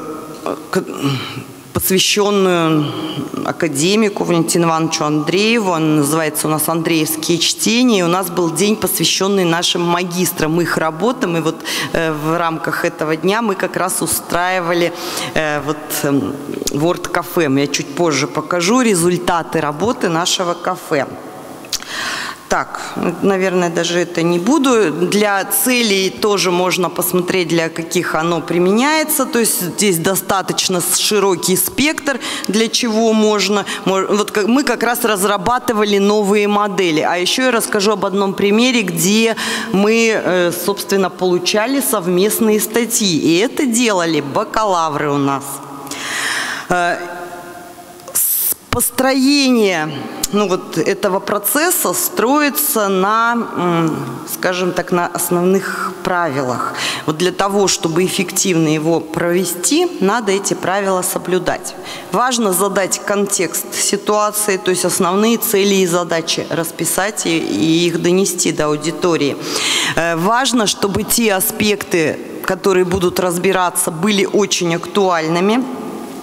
посвященную академику Валентину Ивановичу Андрееву. Он называется у нас «Андреевские чтения». И у нас был день, посвященный нашим магистрам, их работам. И вот э, в рамках этого дня мы как раз устраивали э, вот, э, WordCafe. Я чуть позже покажу результаты работы нашего кафе. Так, наверное, даже это не буду. Для целей тоже можно посмотреть, для каких оно применяется. То есть здесь достаточно широкий спектр, для чего можно. Вот мы как раз разрабатывали новые модели. А еще я расскажу об одном примере, где мы, собственно, получали совместные статьи. И это делали бакалавры у нас. Построение, ну, вот этого процесса строится на, скажем так, на основных правилах. Вот для того, чтобы эффективно его провести, надо эти правила соблюдать. Важно задать контекст ситуации, то есть основные цели и задачи расписать и, и их донести до аудитории. Важно, чтобы те аспекты, которые будут разбираться, были очень актуальными.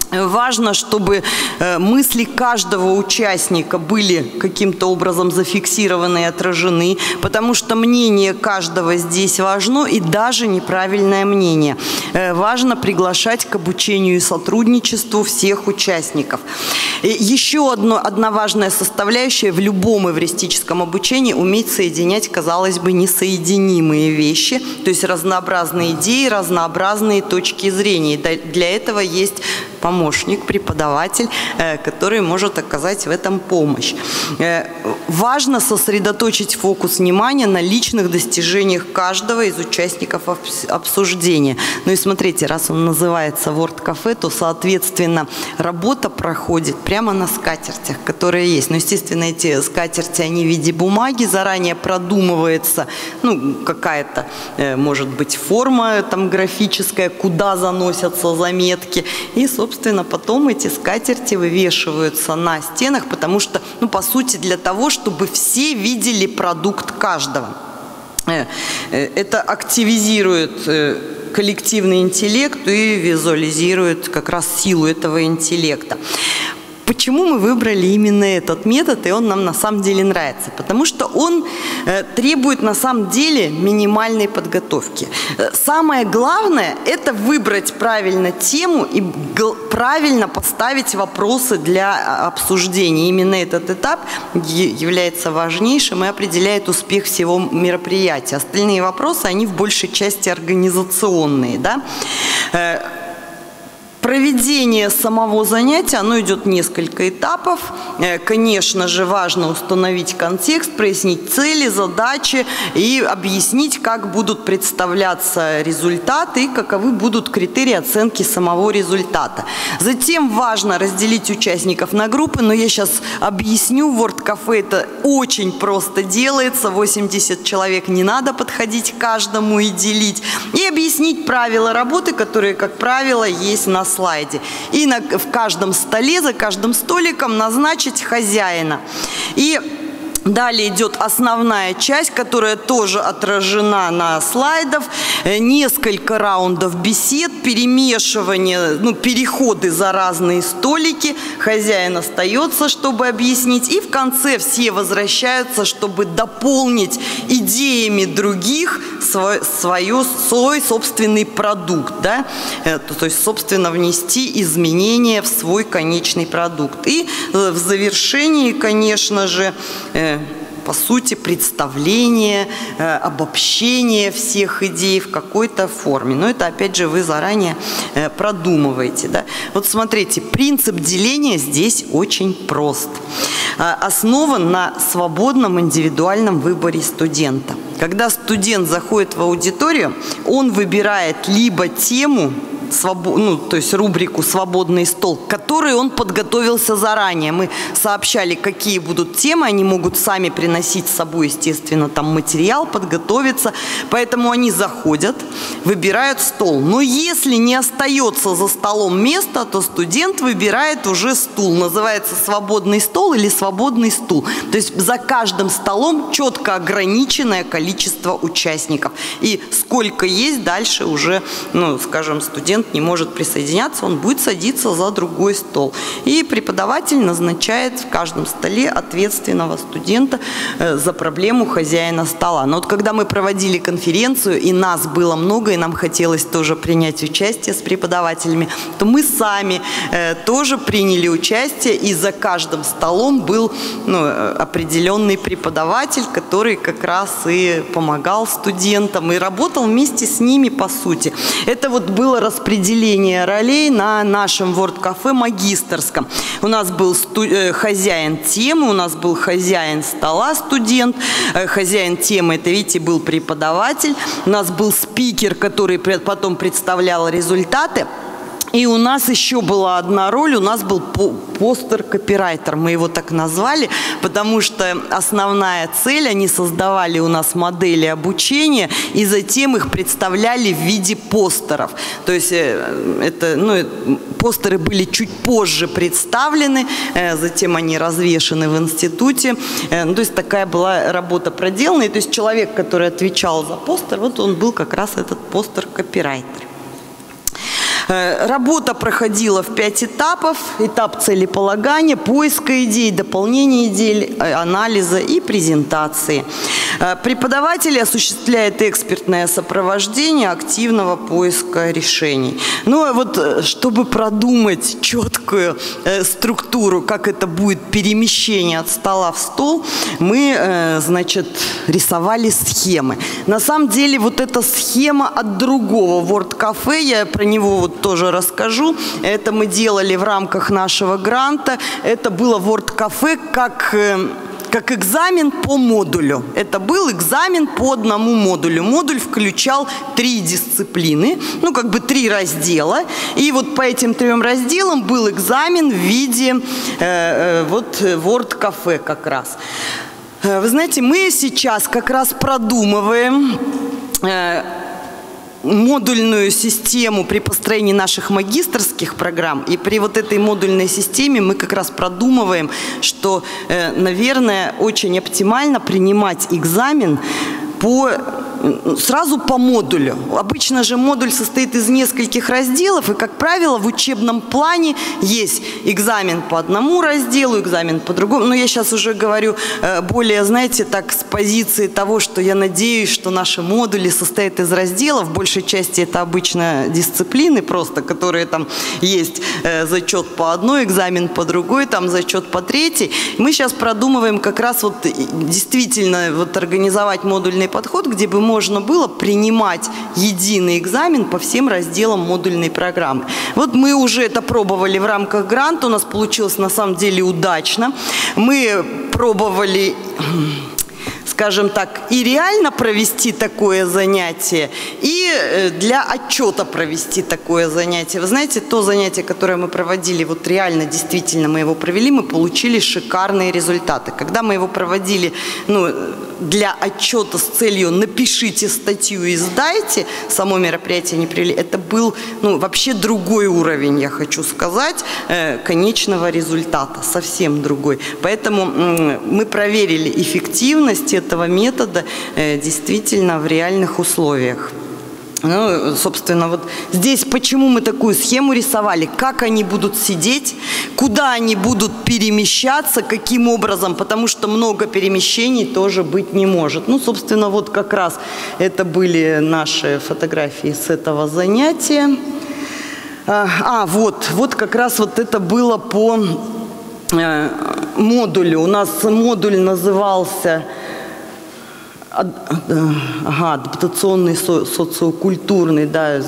Важно, чтобы мысли каждого участника были каким-то образом зафиксированы и отражены, потому что мнение каждого здесь важно, и даже неправильное мнение. Важно приглашать к обучению и сотрудничеству всех участников. Еще одно, одна важная составляющая в любом эвристическом обучении – уметь соединять, казалось бы, несоединимые вещи, то есть разнообразные идеи, разнообразные точки зрения. Для этого есть помощник, преподаватель, который может оказать в этом помощь. Важно сосредоточить фокус внимания на личных достижениях каждого из участников обсуждения. Ну и смотрите, раз он называется Ворд-кафе, то, соответственно, работа проходит прямо на скатертях, которые есть. Но, естественно, эти скатерти, они в виде бумаги, заранее продумывается, ну, какая-то, может быть, форма там графическая, куда заносятся заметки. И, собственно, Собственно, потом эти скатерти вывешиваются на стенах, потому что, ну, по сути, для того, чтобы все видели продукт каждого. Это активизирует коллективный интеллект и визуализирует как раз силу этого интеллекта. Почему мы выбрали именно этот метод, и он нам на самом деле нравится? Потому что он э, требует на самом деле минимальной подготовки. Самое главное – это выбрать правильно тему и правильно поставить вопросы для обсуждения. Именно этот этап является важнейшим и определяет успех всего мероприятия. Остальные вопросы, они в большей части организационные, да? Проведение самого занятия, оно идет несколько этапов. Конечно же, важно установить контекст, прояснить цели, задачи и объяснить, как будут представляться результаты и каковы будут критерии оценки самого результата. Затем важно разделить участников на группы, но я сейчас объясню. В Ворд-кафе это очень просто делается. восемьдесят человек, не надо подходить к каждому и делить. И объяснить правила работы, которые, как правило, есть на слайде. И на, в каждом столе, за каждым столиком назначить хозяина. И далее идет основная часть, которая тоже отражена на слайдах. Несколько раундов бесед, перемешивание, ну, переходы за разные столики. Хозяин остается, чтобы объяснить. И в конце все возвращаются, чтобы дополнить идеями других свой, свое, свой собственный продукт. Да? То есть, собственно, внести изменения в свой конечный продукт. И в завершении, конечно же, по сути, представление, э, обобщение всех идей в какой-то форме. Но это, опять же, вы заранее э, продумываете. Да? Вот смотрите, принцип деления здесь очень прост. Э, основан на свободном индивидуальном выборе студента. Когда студент заходит в аудиторию, он выбирает либо тему, Свобод... ну, то есть рубрику «Свободный стол», к которой он подготовился заранее. Мы сообщали, какие будут темы, они могут сами приносить с собой, естественно, там материал, подготовиться. Поэтому они заходят, выбирают стол. Но если не остается за столом места, то студент выбирает уже стул. Называется «Свободный стол» или «Свободный стул». То есть за каждым столом четко ограниченное количество участников. И сколько есть, дальше уже, ну, скажем, студент не может присоединяться, он будет садиться за другой стол. И преподаватель назначает в каждом столе ответственного студента за проблему хозяина стола. Но вот когда мы проводили конференцию, и нас было много, и нам хотелось тоже принять участие с преподавателями, то мы сами э, тоже приняли участие, и за каждым столом был, ну, определенный преподаватель, который как раз и помогал студентам, и работал вместе с ними, по сути. Это вот было распределение Распределение ролей на нашем Ворд-кафе магистерском. У нас был сту- э, хозяин темы, у нас был хозяин стола, студент, э, хозяин темы, это, видите, был преподаватель, у нас был спикер, который потом представлял результаты. И у нас еще была одна роль, у нас был постер-копирайтер, мы его так назвали, потому что основная цель, они создавали у нас модели обучения и затем их представляли в виде постеров. То есть это, ну, постеры были чуть позже представлены, затем они развешаны в институте. Ну, то есть такая была работа проделана. И то есть человек, который отвечал за постер, вот он был как раз этот постер-копирайтер. Работа проходила в пять этапов. Этап целеполагания, поиска идей, дополнения идей, анализа и презентации. Преподаватель осуществляет экспертное сопровождение активного поиска решений. Ну, вот, чтобы продумать четкую структуру, как это будет перемещение от стола в стол, мы, значит, рисовали схемы. На самом деле, вот эта схема от другого WordCafe, я про него вот тоже расскажу. Это мы делали в рамках нашего гранта. Это было WordCafe как... как экзамен по модулю. Это был экзамен по одному модулю. Модуль включал три дисциплины, ну как бы три раздела. И вот по этим трем разделам был экзамен в виде э, э, вот WordCafe как раз. Вы знаете, мы сейчас как раз продумываем э, модульную систему при построении наших магистерских программ. И при вот этой модульной системе мы как раз продумываем, что, наверное, очень оптимально принимать экзамен по, сразу по модулю. Обычно же модуль состоит из нескольких разделов, и, как правило, в учебном плане есть экзамен по одному разделу, экзамен по другому. Но я сейчас уже говорю более, знаете, так с позиции того, что я надеюсь, что наши модули состоят из разделов. В большей части это обычно дисциплины просто, которые там есть зачет по одной, экзамен по другой, там зачет по третьей. Мы сейчас продумываем как раз вот действительно вот организовать модульный подход, где бы можно было принимать единый экзамен по всем разделам модульной программы. Вот мы уже это пробовали в рамках гранта, у нас получилось на самом деле удачно. Мы пробовали, скажем так, и реально провести такое занятие, и для отчета провести такое занятие. Вы знаете, то занятие, которое мы проводили, вот реально, действительно мы его провели, мы получили шикарные результаты. Когда мы его проводили, ну, для отчета с целью «напишите статью и сдайте», само мероприятие не привели, это был, ну, вообще другой уровень, я хочу сказать, э, конечного результата, совсем другой. Поэтому э, мы проверили эффективность этого метода э, действительно в реальных условиях. Ну, собственно, вот здесь почему мы такую схему рисовали, как они будут сидеть, куда они будут перемещаться, каким образом, потому что много перемещений тоже быть не может. Ну, собственно, вот как раз это были наши фотографии с этого занятия. А, вот, вот как раз вот это было по э, модулю. У нас модуль назывался... Ага, адаптационный со социокультурный, да,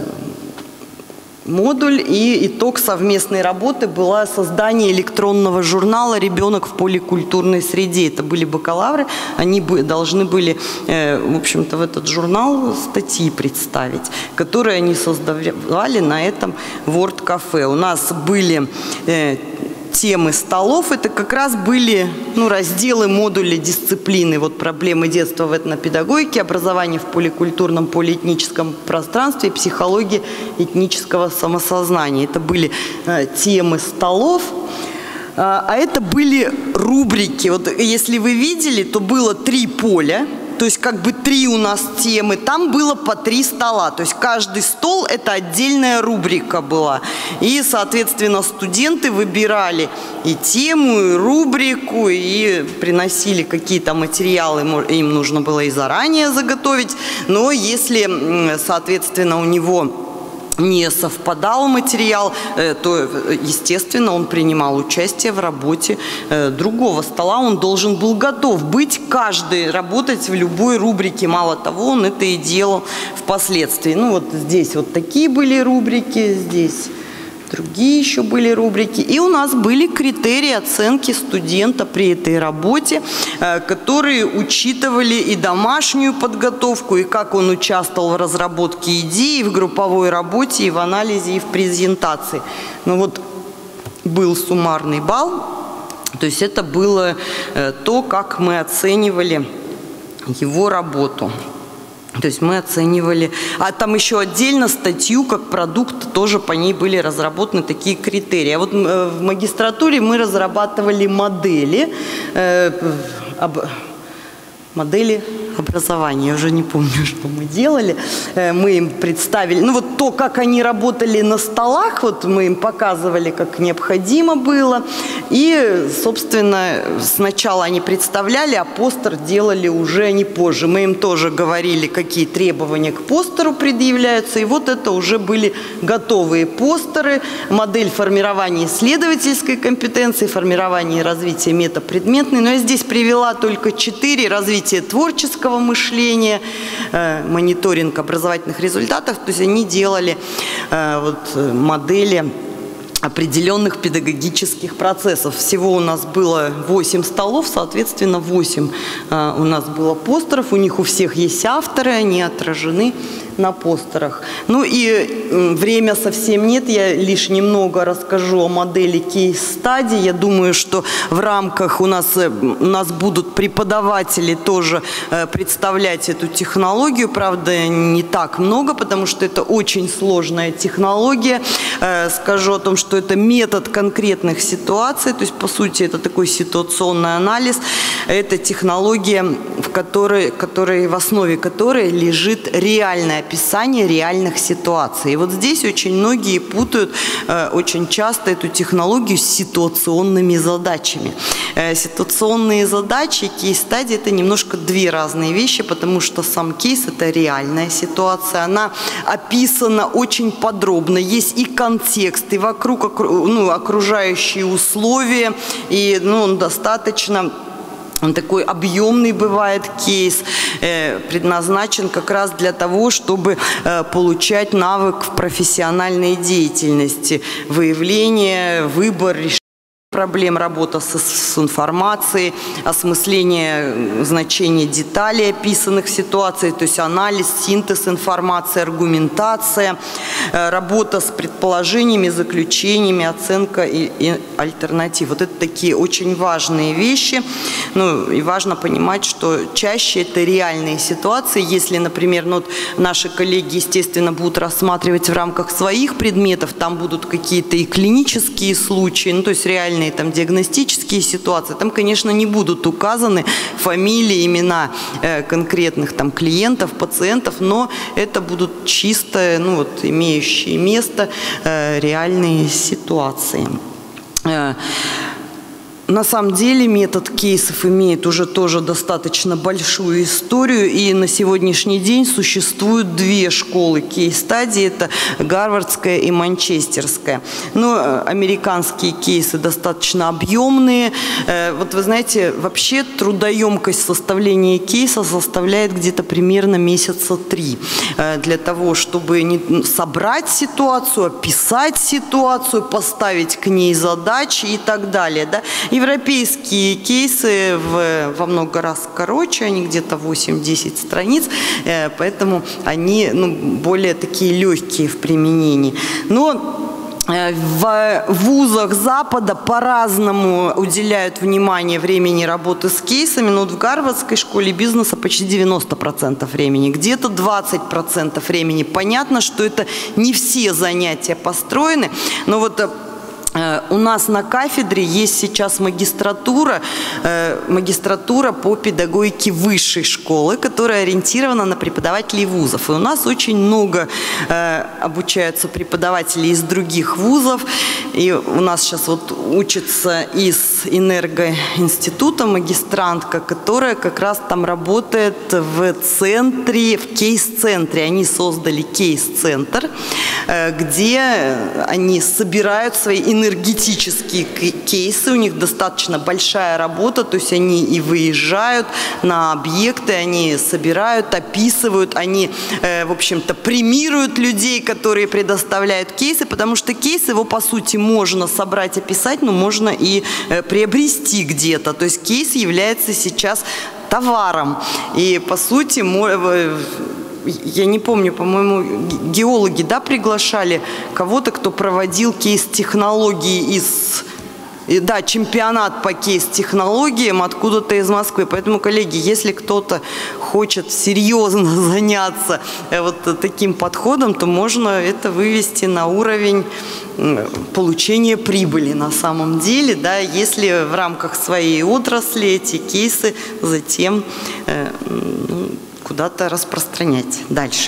модуль, и итог совместной работы было создание электронного журнала «Ребенок в поликультурной среде». Это были бакалавры, они должны были, э, в общем-то, в этот журнал статьи представить, которые они создавали на этом WordCafe. У нас были... Э, темы столов, это как раз были, ну, разделы, модули, дисциплины, вот проблемы детства в этнопедагогике, образование в поликультурном, полиэтническом пространстве, психология этнического самосознания. Это были э, темы столов, э, а это были рубрики. Вот если вы видели, то было три поля. То есть как бы три у нас темы, там было по три стола. То есть каждый стол – это отдельная рубрика была. И, соответственно, студенты выбирали и тему, и рубрику, и приносили какие-то материалы, им нужно было и заранее заготовить. Но если, соответственно, у него не совпадал материал, то, естественно, он принимал участие в работе другого стола. Он должен был готов быть каждый, работать в любой рубрике. Мало того, он это и делал впоследствии. Ну, вот здесь вот такие были рубрики, здесь другие еще были рубрики. И у нас были критерии оценки студента при этой работе, которые учитывали и домашнюю подготовку, и как он участвовал в разработке идеи, в групповой работе, и в анализе, и в презентации. Ну вот был суммарный балл, то есть это было то, как мы оценивали его работу. То есть мы оценивали, а там еще отдельно статью как продукт, тоже по ней были разработаны такие критерии. А вот в магистратуре мы разрабатывали модели, э, об, модели образования, я уже не помню, что мы делали. Мы им представили, ну вот то, как они работали на столах, вот мы им показывали, как необходимо было. И, собственно, сначала они представляли, а постер делали уже не позже. Мы им тоже говорили, какие требования к постеру предъявляются. И вот это уже были готовые постеры, модель формирования исследовательской компетенции, формирование и развитие метапредметной. Но я здесь привела только четыре: развитие творческого мышления, э, мониторинг образовательных результатов. То есть они делали э, вот, модели определенных педагогических процессов. Всего у нас было восемь столов, соответственно, восемь э, у нас было постеров. У них у всех есть авторы, они отражены на постерах. Ну и э, время совсем нет, я лишь немного расскажу о модели кейс-стадии. Я думаю, что в рамках у нас, э, у нас будут преподаватели тоже э, представлять эту технологию. Правда, не так много, потому что это очень сложная технология. Э, скажу о том, что это метод конкретных ситуаций, то есть, по сути, это такой ситуационный анализ. Это технология, в которой, которой, в основе которой лежит реальное описание реальных ситуаций. И вот здесь очень многие путают э, очень часто эту технологию с ситуационными задачами. Э, ситуационные задачи, кейс-стадии – это немножко две разные вещи, потому что сам кейс – это реальная ситуация, она описана очень подробно, есть и контекст, и вокруг ну, окружающие условия, и ну, он достаточно... Он такой объемный бывает кейс, э, предназначен как раз для того, чтобы э, получать навык в профессиональной деятельности, выявление, выбор, решение проблем, работа с, с информацией, осмысление значения деталей, описанных в ситуации, то есть анализ, синтез информации, аргументация, э, работа с предположениями, заключениями, оценка и, и альтернатив. Вот это такие очень важные вещи. Ну, и важно понимать, что чаще это реальные ситуации. Если, например, ну, вот наши коллеги, естественно, будут рассматривать в рамках своих предметов, там будут какие-то и клинические случаи, ну, то есть реальные там диагностические ситуации, там, конечно, не будут указаны фамилии, имена э, конкретных там клиентов, пациентов, но это будут чисто, ну, вот, имеющие место э, реальные ситуации. На самом деле метод кейсов имеет уже тоже достаточно большую историю, и на сегодняшний день существуют две школы кейс-стадии, это гарвардская и манчестерская. Но американские кейсы достаточно объемные. Вот вы знаете, вообще трудоемкость составления кейса составляет где-то примерно месяца три. Для того, чтобы не собрать ситуацию, описать ситуацию, поставить к ней задачи и так далее, да? Европейские кейсы в, во много раз короче, они где-то восемь-десять страниц, э, поэтому они ну, более такие легкие в применении. Но в вузах Запада по-разному уделяют внимание времени работы с кейсами. Но вот в Гарвардской школе бизнеса почти девяносто процентов времени, где-то двадцать процентов времени. Понятно, что это не все занятия построены, но вот у нас на кафедре есть сейчас магистратура, магистратура по педагогике высшей школы, которая ориентирована на преподавателей вузов. И у нас очень много обучаются преподавателей из других вузов. И у нас сейчас вот учится из энергоинститута магистрантка, которая как раз там работает в центре, в кейс-центре. Они создали кейс-центр, где они собирают свои энергетические энергетические кейсы, у них достаточно большая работа, то есть они и выезжают на объекты, они собирают, описывают, они, э, в общем-то, премируют людей, которые предоставляют кейсы, потому что кейс его, по сути, можно собрать, описать, но можно и э, приобрести где-то. То есть кейс является сейчас товаром. И, по сути, я не помню, по-моему, геологи, да, приглашали кого-то, кто проводил кейс-технологии из И, да, чемпионат по кейс-технологиям откуда-то из Москвы. Поэтому, коллеги, если кто-то хочет серьезно заняться вот таким подходом, то можно это вывести на уровень получения прибыли на самом деле, да, если в рамках своей отрасли эти кейсы затем э, куда-то распространять. Дальше.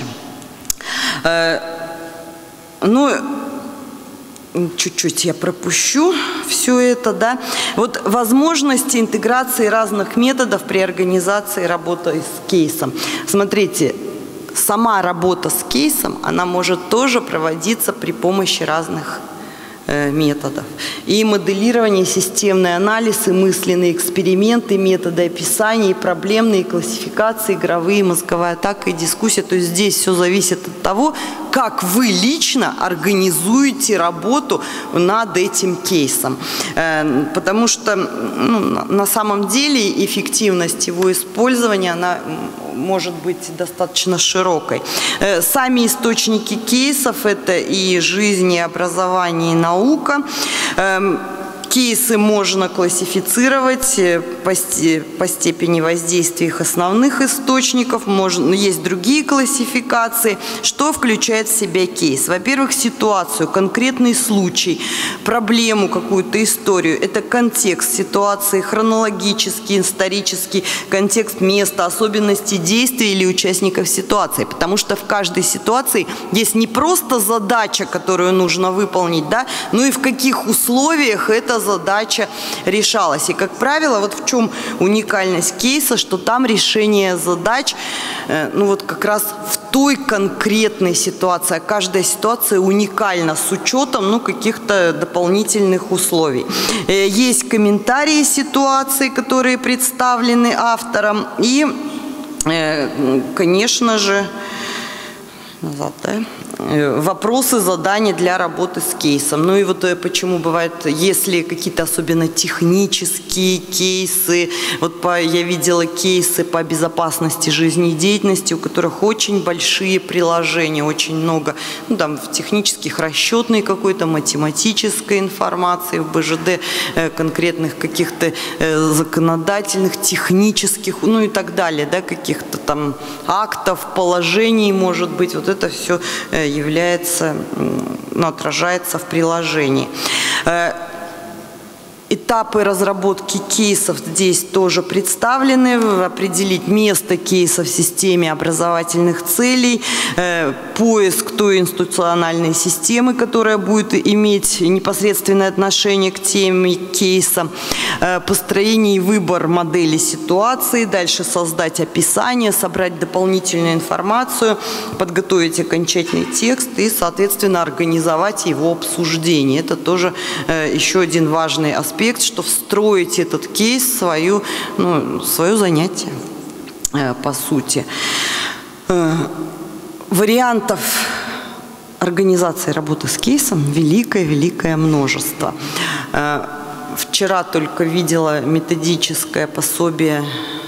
Э, ну, чуть-чуть я пропущу все это, да. Вот возможности интеграции разных методов при организации работы с кейсом. Смотрите, сама работа с кейсом, она может тоже проводиться при помощи разных э, методов. И моделирование, системный анализ, и мысленные эксперименты, методы описания, и проблемные классификации, игровые, мозговая атака и дискуссия. То есть здесь все зависит от того, как вы лично организуете работу над этим кейсом. Потому что ну, на самом деле эффективность его использования, она может быть достаточно широкой. Сами источники кейсов – это и жизнь, и образование, и наука. Кейсы можно классифицировать по, по степени воздействия их основных источников. Можно, есть другие классификации. Что включает в себя кейс? Во-первых, ситуацию, конкретный случай, проблему, какую-то историю. Это контекст ситуации, хронологический, исторический, контекст места, особенности действий или участников ситуации. Потому что в каждой ситуации есть не просто задача, которую нужно выполнить, да, но и в каких условиях это задача решалась. И, как правило, вот в чем уникальность кейса, что там решение задач, ну вот как раз в той конкретной ситуации. Каждая ситуация уникальна с учетом, ну, каких-то дополнительных условий. Есть комментарии ситуации, которые представлены автором. И, конечно же, назад, да? Вопросы, задания для работы с кейсом. Ну и вот почему бывает, если какие-то особенно технические кейсы, вот по, я видела кейсы по безопасности жизнедеятельности, у которых очень большие приложения, очень много, ну там в технических, расчетной какой-то, математической информации, в БЖД, э, конкретных каких-то э, законодательных, технических, ну и так далее, да, каких-то там актов, положений, может быть, вот это все э, является, ну, отражается в приложении. Этапы разработки кейсов здесь тоже представлены. Определить место кейса в системе образовательных целей, э, поиск той институциональной системы, которая будет иметь непосредственное отношение к теме кейса, э, построение и выбор модели ситуации, дальше создать описание, собрать дополнительную информацию, подготовить окончательный текст и, соответственно, организовать его обсуждение. Это тоже э, еще один важный аспект, что встроить этот кейс в свою, ну, свое занятие, э, по сути. Э, вариантов организации работы с кейсом великое-великое множество. Э, вчера только видела методическое пособие.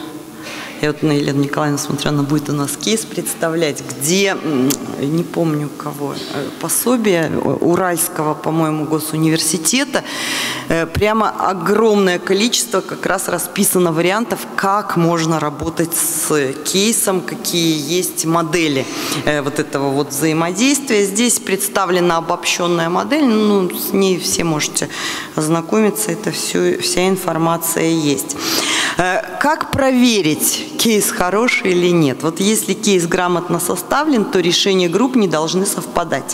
Я вот на Елену Николаевну смотрю, она будет у нас кейс представлять, где, не помню кого, пособие Уральского, по-моему, госуниверситета, прямо огромное количество как раз расписано вариантов, как можно работать с кейсом, какие есть модели вот этого вот взаимодействия. Здесь представлена обобщенная модель, ну, с ней все можете ознакомиться, это все, вся информация есть. Как проверить, кейс хороший или нет? Вот если кейс грамотно составлен, то решения групп не должны совпадать.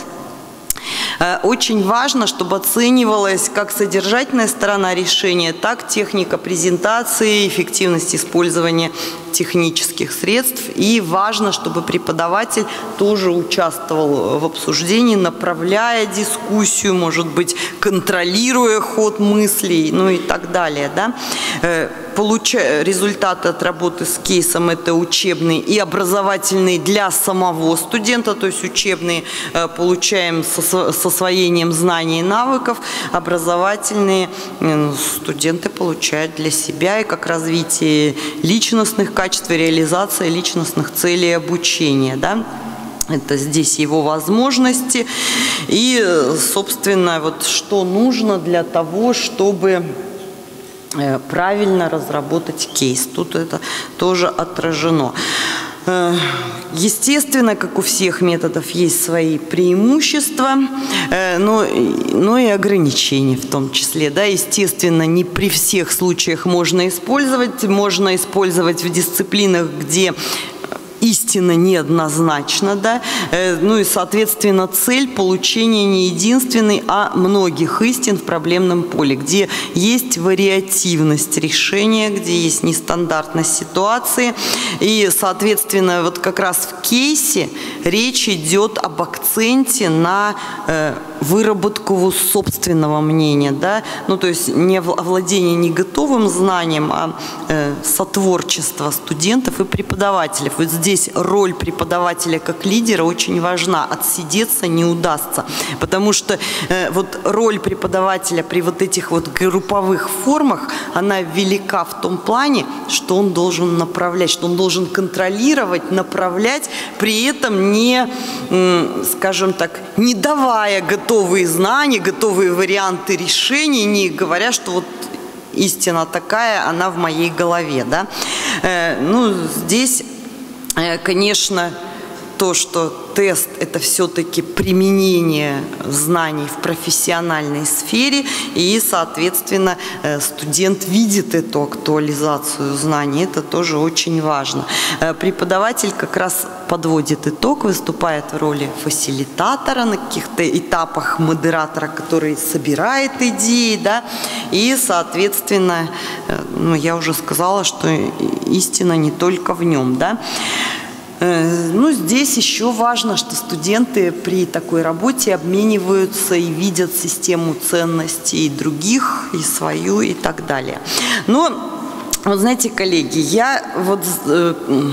Очень важно, чтобы оценивалась как содержательная сторона решения, так техника презентации, эффективность использования технических средств. И важно, чтобы преподаватель тоже участвовал в обсуждении, направляя дискуссию, может быть, контролируя ход мыслей, ну и так далее. Да? Получая результаты от работы с кейсом, это учебные и образовательные для самого студента, то есть учебные получаем со, с освоением знаний и навыков, образовательные студенты получают для себя и как развитие личностных качеств, и реализация личностных целей обучения. Да? Это здесь его возможности. И, собственно, вот что нужно для того, чтобы правильно разработать кейс. Тут это тоже отражено. Естественно, как у всех методов, есть свои преимущества, но, но и ограничения в том числе. Да? Естественно, не при всех случаях можно использовать. Можно использовать в дисциплинах, где истина неоднозначна, да? Ну и, соответственно, цель получения не единственной, а многих истин в проблемном поле, где есть вариативность решения, где есть нестандартность ситуации. И, соответственно, вот как раз в кейсе речь идет об акценте на э, выработку собственного мнения, да? Ну, то есть не овладение не готовым знанием, а э, сотворчество студентов и преподавателей. Вот здесь роль преподавателя как лидера очень важна. Отсидеться не удастся. Потому что э, вот роль преподавателя при вот этих вот групповых формах, она велика в том плане, что он должен направлять, что он должен контролировать, направлять, при этом не, э, скажем так, не давая готовые знания, готовые варианты решений, не говоря, что вот истина такая, она в моей голове. Да? Э, ну, здесь конечно, то, что тест – это все-таки применение знаний в профессиональной сфере, и, соответственно, студент видит эту актуализацию знаний, это тоже очень важно. Преподаватель как раз подводит итог, выступает в роли фасилитатора на каких-то этапах, модератора, который собирает идеи, да, и, соответственно, ну, я уже сказала, что истина не только в нем, да. Ну, здесь еще важно, что студенты при такой работе обмениваются и видят систему ценностей других, и свою, и так далее. Но, вот знаете, коллеги, я вот э,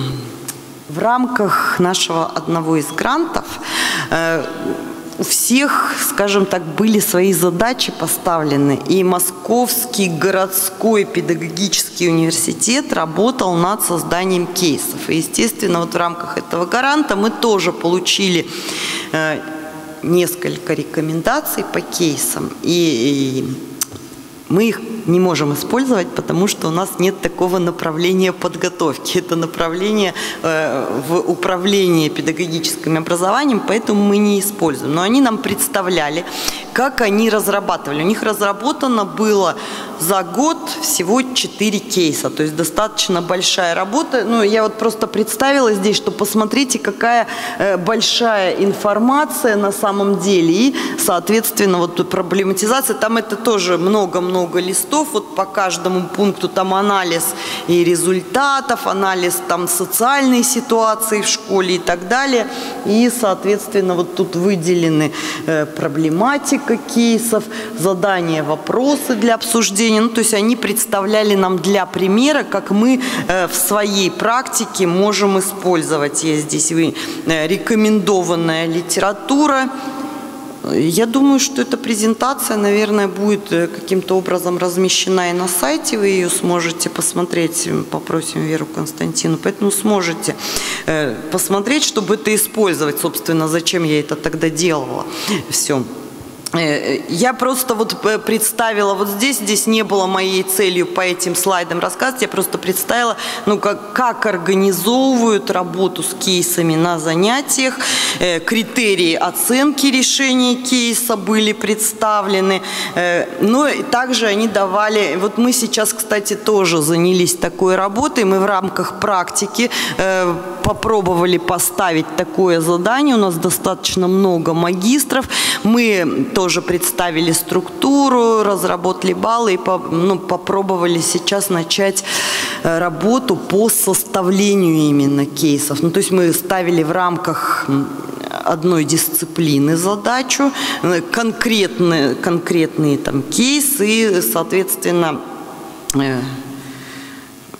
в рамках нашего одного из грантов э, у всех, скажем так, были свои задачи поставлены, и Московский городской педагогический университет работал над созданием кейсов. И, естественно, вот в рамках этого гранта мы тоже получили э, несколько рекомендаций по кейсам, и, и мы их не можем использовать, потому что у нас нет такого направления подготовки. Это направление э, в управлении педагогическим образованием, поэтому мы не используем. Но они нам представляли, как они разрабатывали. У них разработано было за год всего четыре кейса, то есть достаточно большая работа. Ну, я вот просто представила здесь, что посмотрите, какая э, большая информация на самом деле. И, соответственно, вот проблематизация, там это тоже много-много листов. Вот по каждому пункту там анализ и результатов, анализ там социальной ситуации в школе и так далее. И, соответственно, вот тут выделены э, проблематика кейсов, задания, вопросы для обсуждения. Ну, то есть они представляли нам для примера, как мы э, в своей практике можем использовать. Есть здесь э, рекомендованная литература. Я думаю, что эта презентация, наверное, будет каким-то образом размещена и на сайте. Вы ее сможете посмотреть, попросим Веру Константину. Поэтому сможете посмотреть, чтобы это использовать. Собственно, зачем я это тогда делала. Все. Я просто вот представила, вот здесь, здесь не было моей целью по этим слайдам рассказывать, я просто представила, ну, как, как организовывают работу с кейсами на занятиях, э, критерии оценки решения кейса были представлены, э, но также они давали, вот мы сейчас, кстати, тоже занялись такой работой, мы в рамках практики э, попробовали поставить такое задание, у нас достаточно много магистров, мы тоже тоже представили структуру, разработали баллы и ну, попробовали сейчас начать работу по составлению именно кейсов. Ну, то есть мы ставили в рамках одной дисциплины задачу, конкретные, конкретные там кейсы, и, соответственно,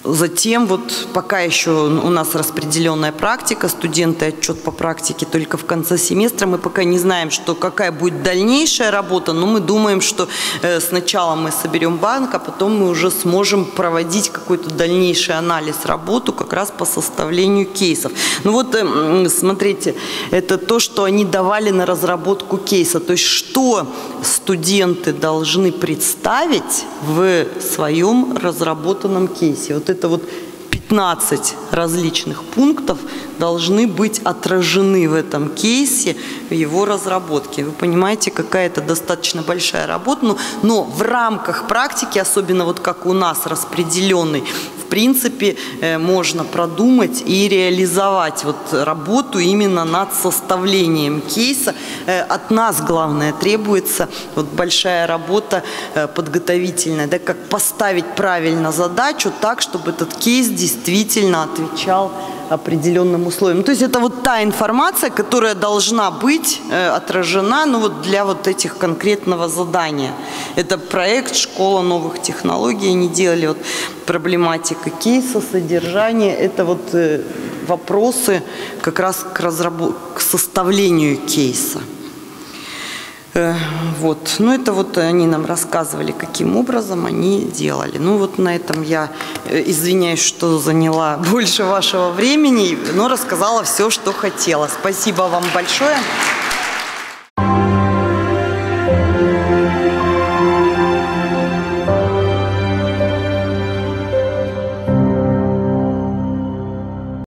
Затем вот пока еще у нас распределенная практика, студенты отчет по практике только в конце семестра. Мы пока не знаем, что, какая будет дальнейшая работа, но мы думаем, что э, сначала мы соберем банк, а потом мы уже сможем проводить какой-то дальнейший анализ, работу как раз по составлению кейсов. Ну вот э, смотрите, это то, что они давали на разработку кейса. То есть что студенты должны представить в своем разработанном кейсе. Вот это вот пятнадцать различных пунктов должны быть отражены в этом кейсе, в его разработке. Вы понимаете, какая это достаточно большая работа, но, но в рамках практики, особенно вот как у нас распределенный, в принципе, можно продумать и реализовать вот работу именно над составлением кейса. От нас, главное, требуется вот большая работа подготовительная, да, как поставить правильно задачу так, чтобы этот кейс действительно отвечал определенным условиям. То есть это вот та информация, которая должна быть э, отражена, ну, вот для вот этих конкретного задания. Это проект «Школа новых технологий». Они делали вот проблематика кейса, содержание. Это вот э, вопросы как раз к, разработ... к составлению кейса. Вот. Ну, это вот они нам рассказывали, каким образом они делали. Ну, вот на этом я извиняюсь, что заняла больше вашего времени, но рассказала все, что хотела. Спасибо вам большое.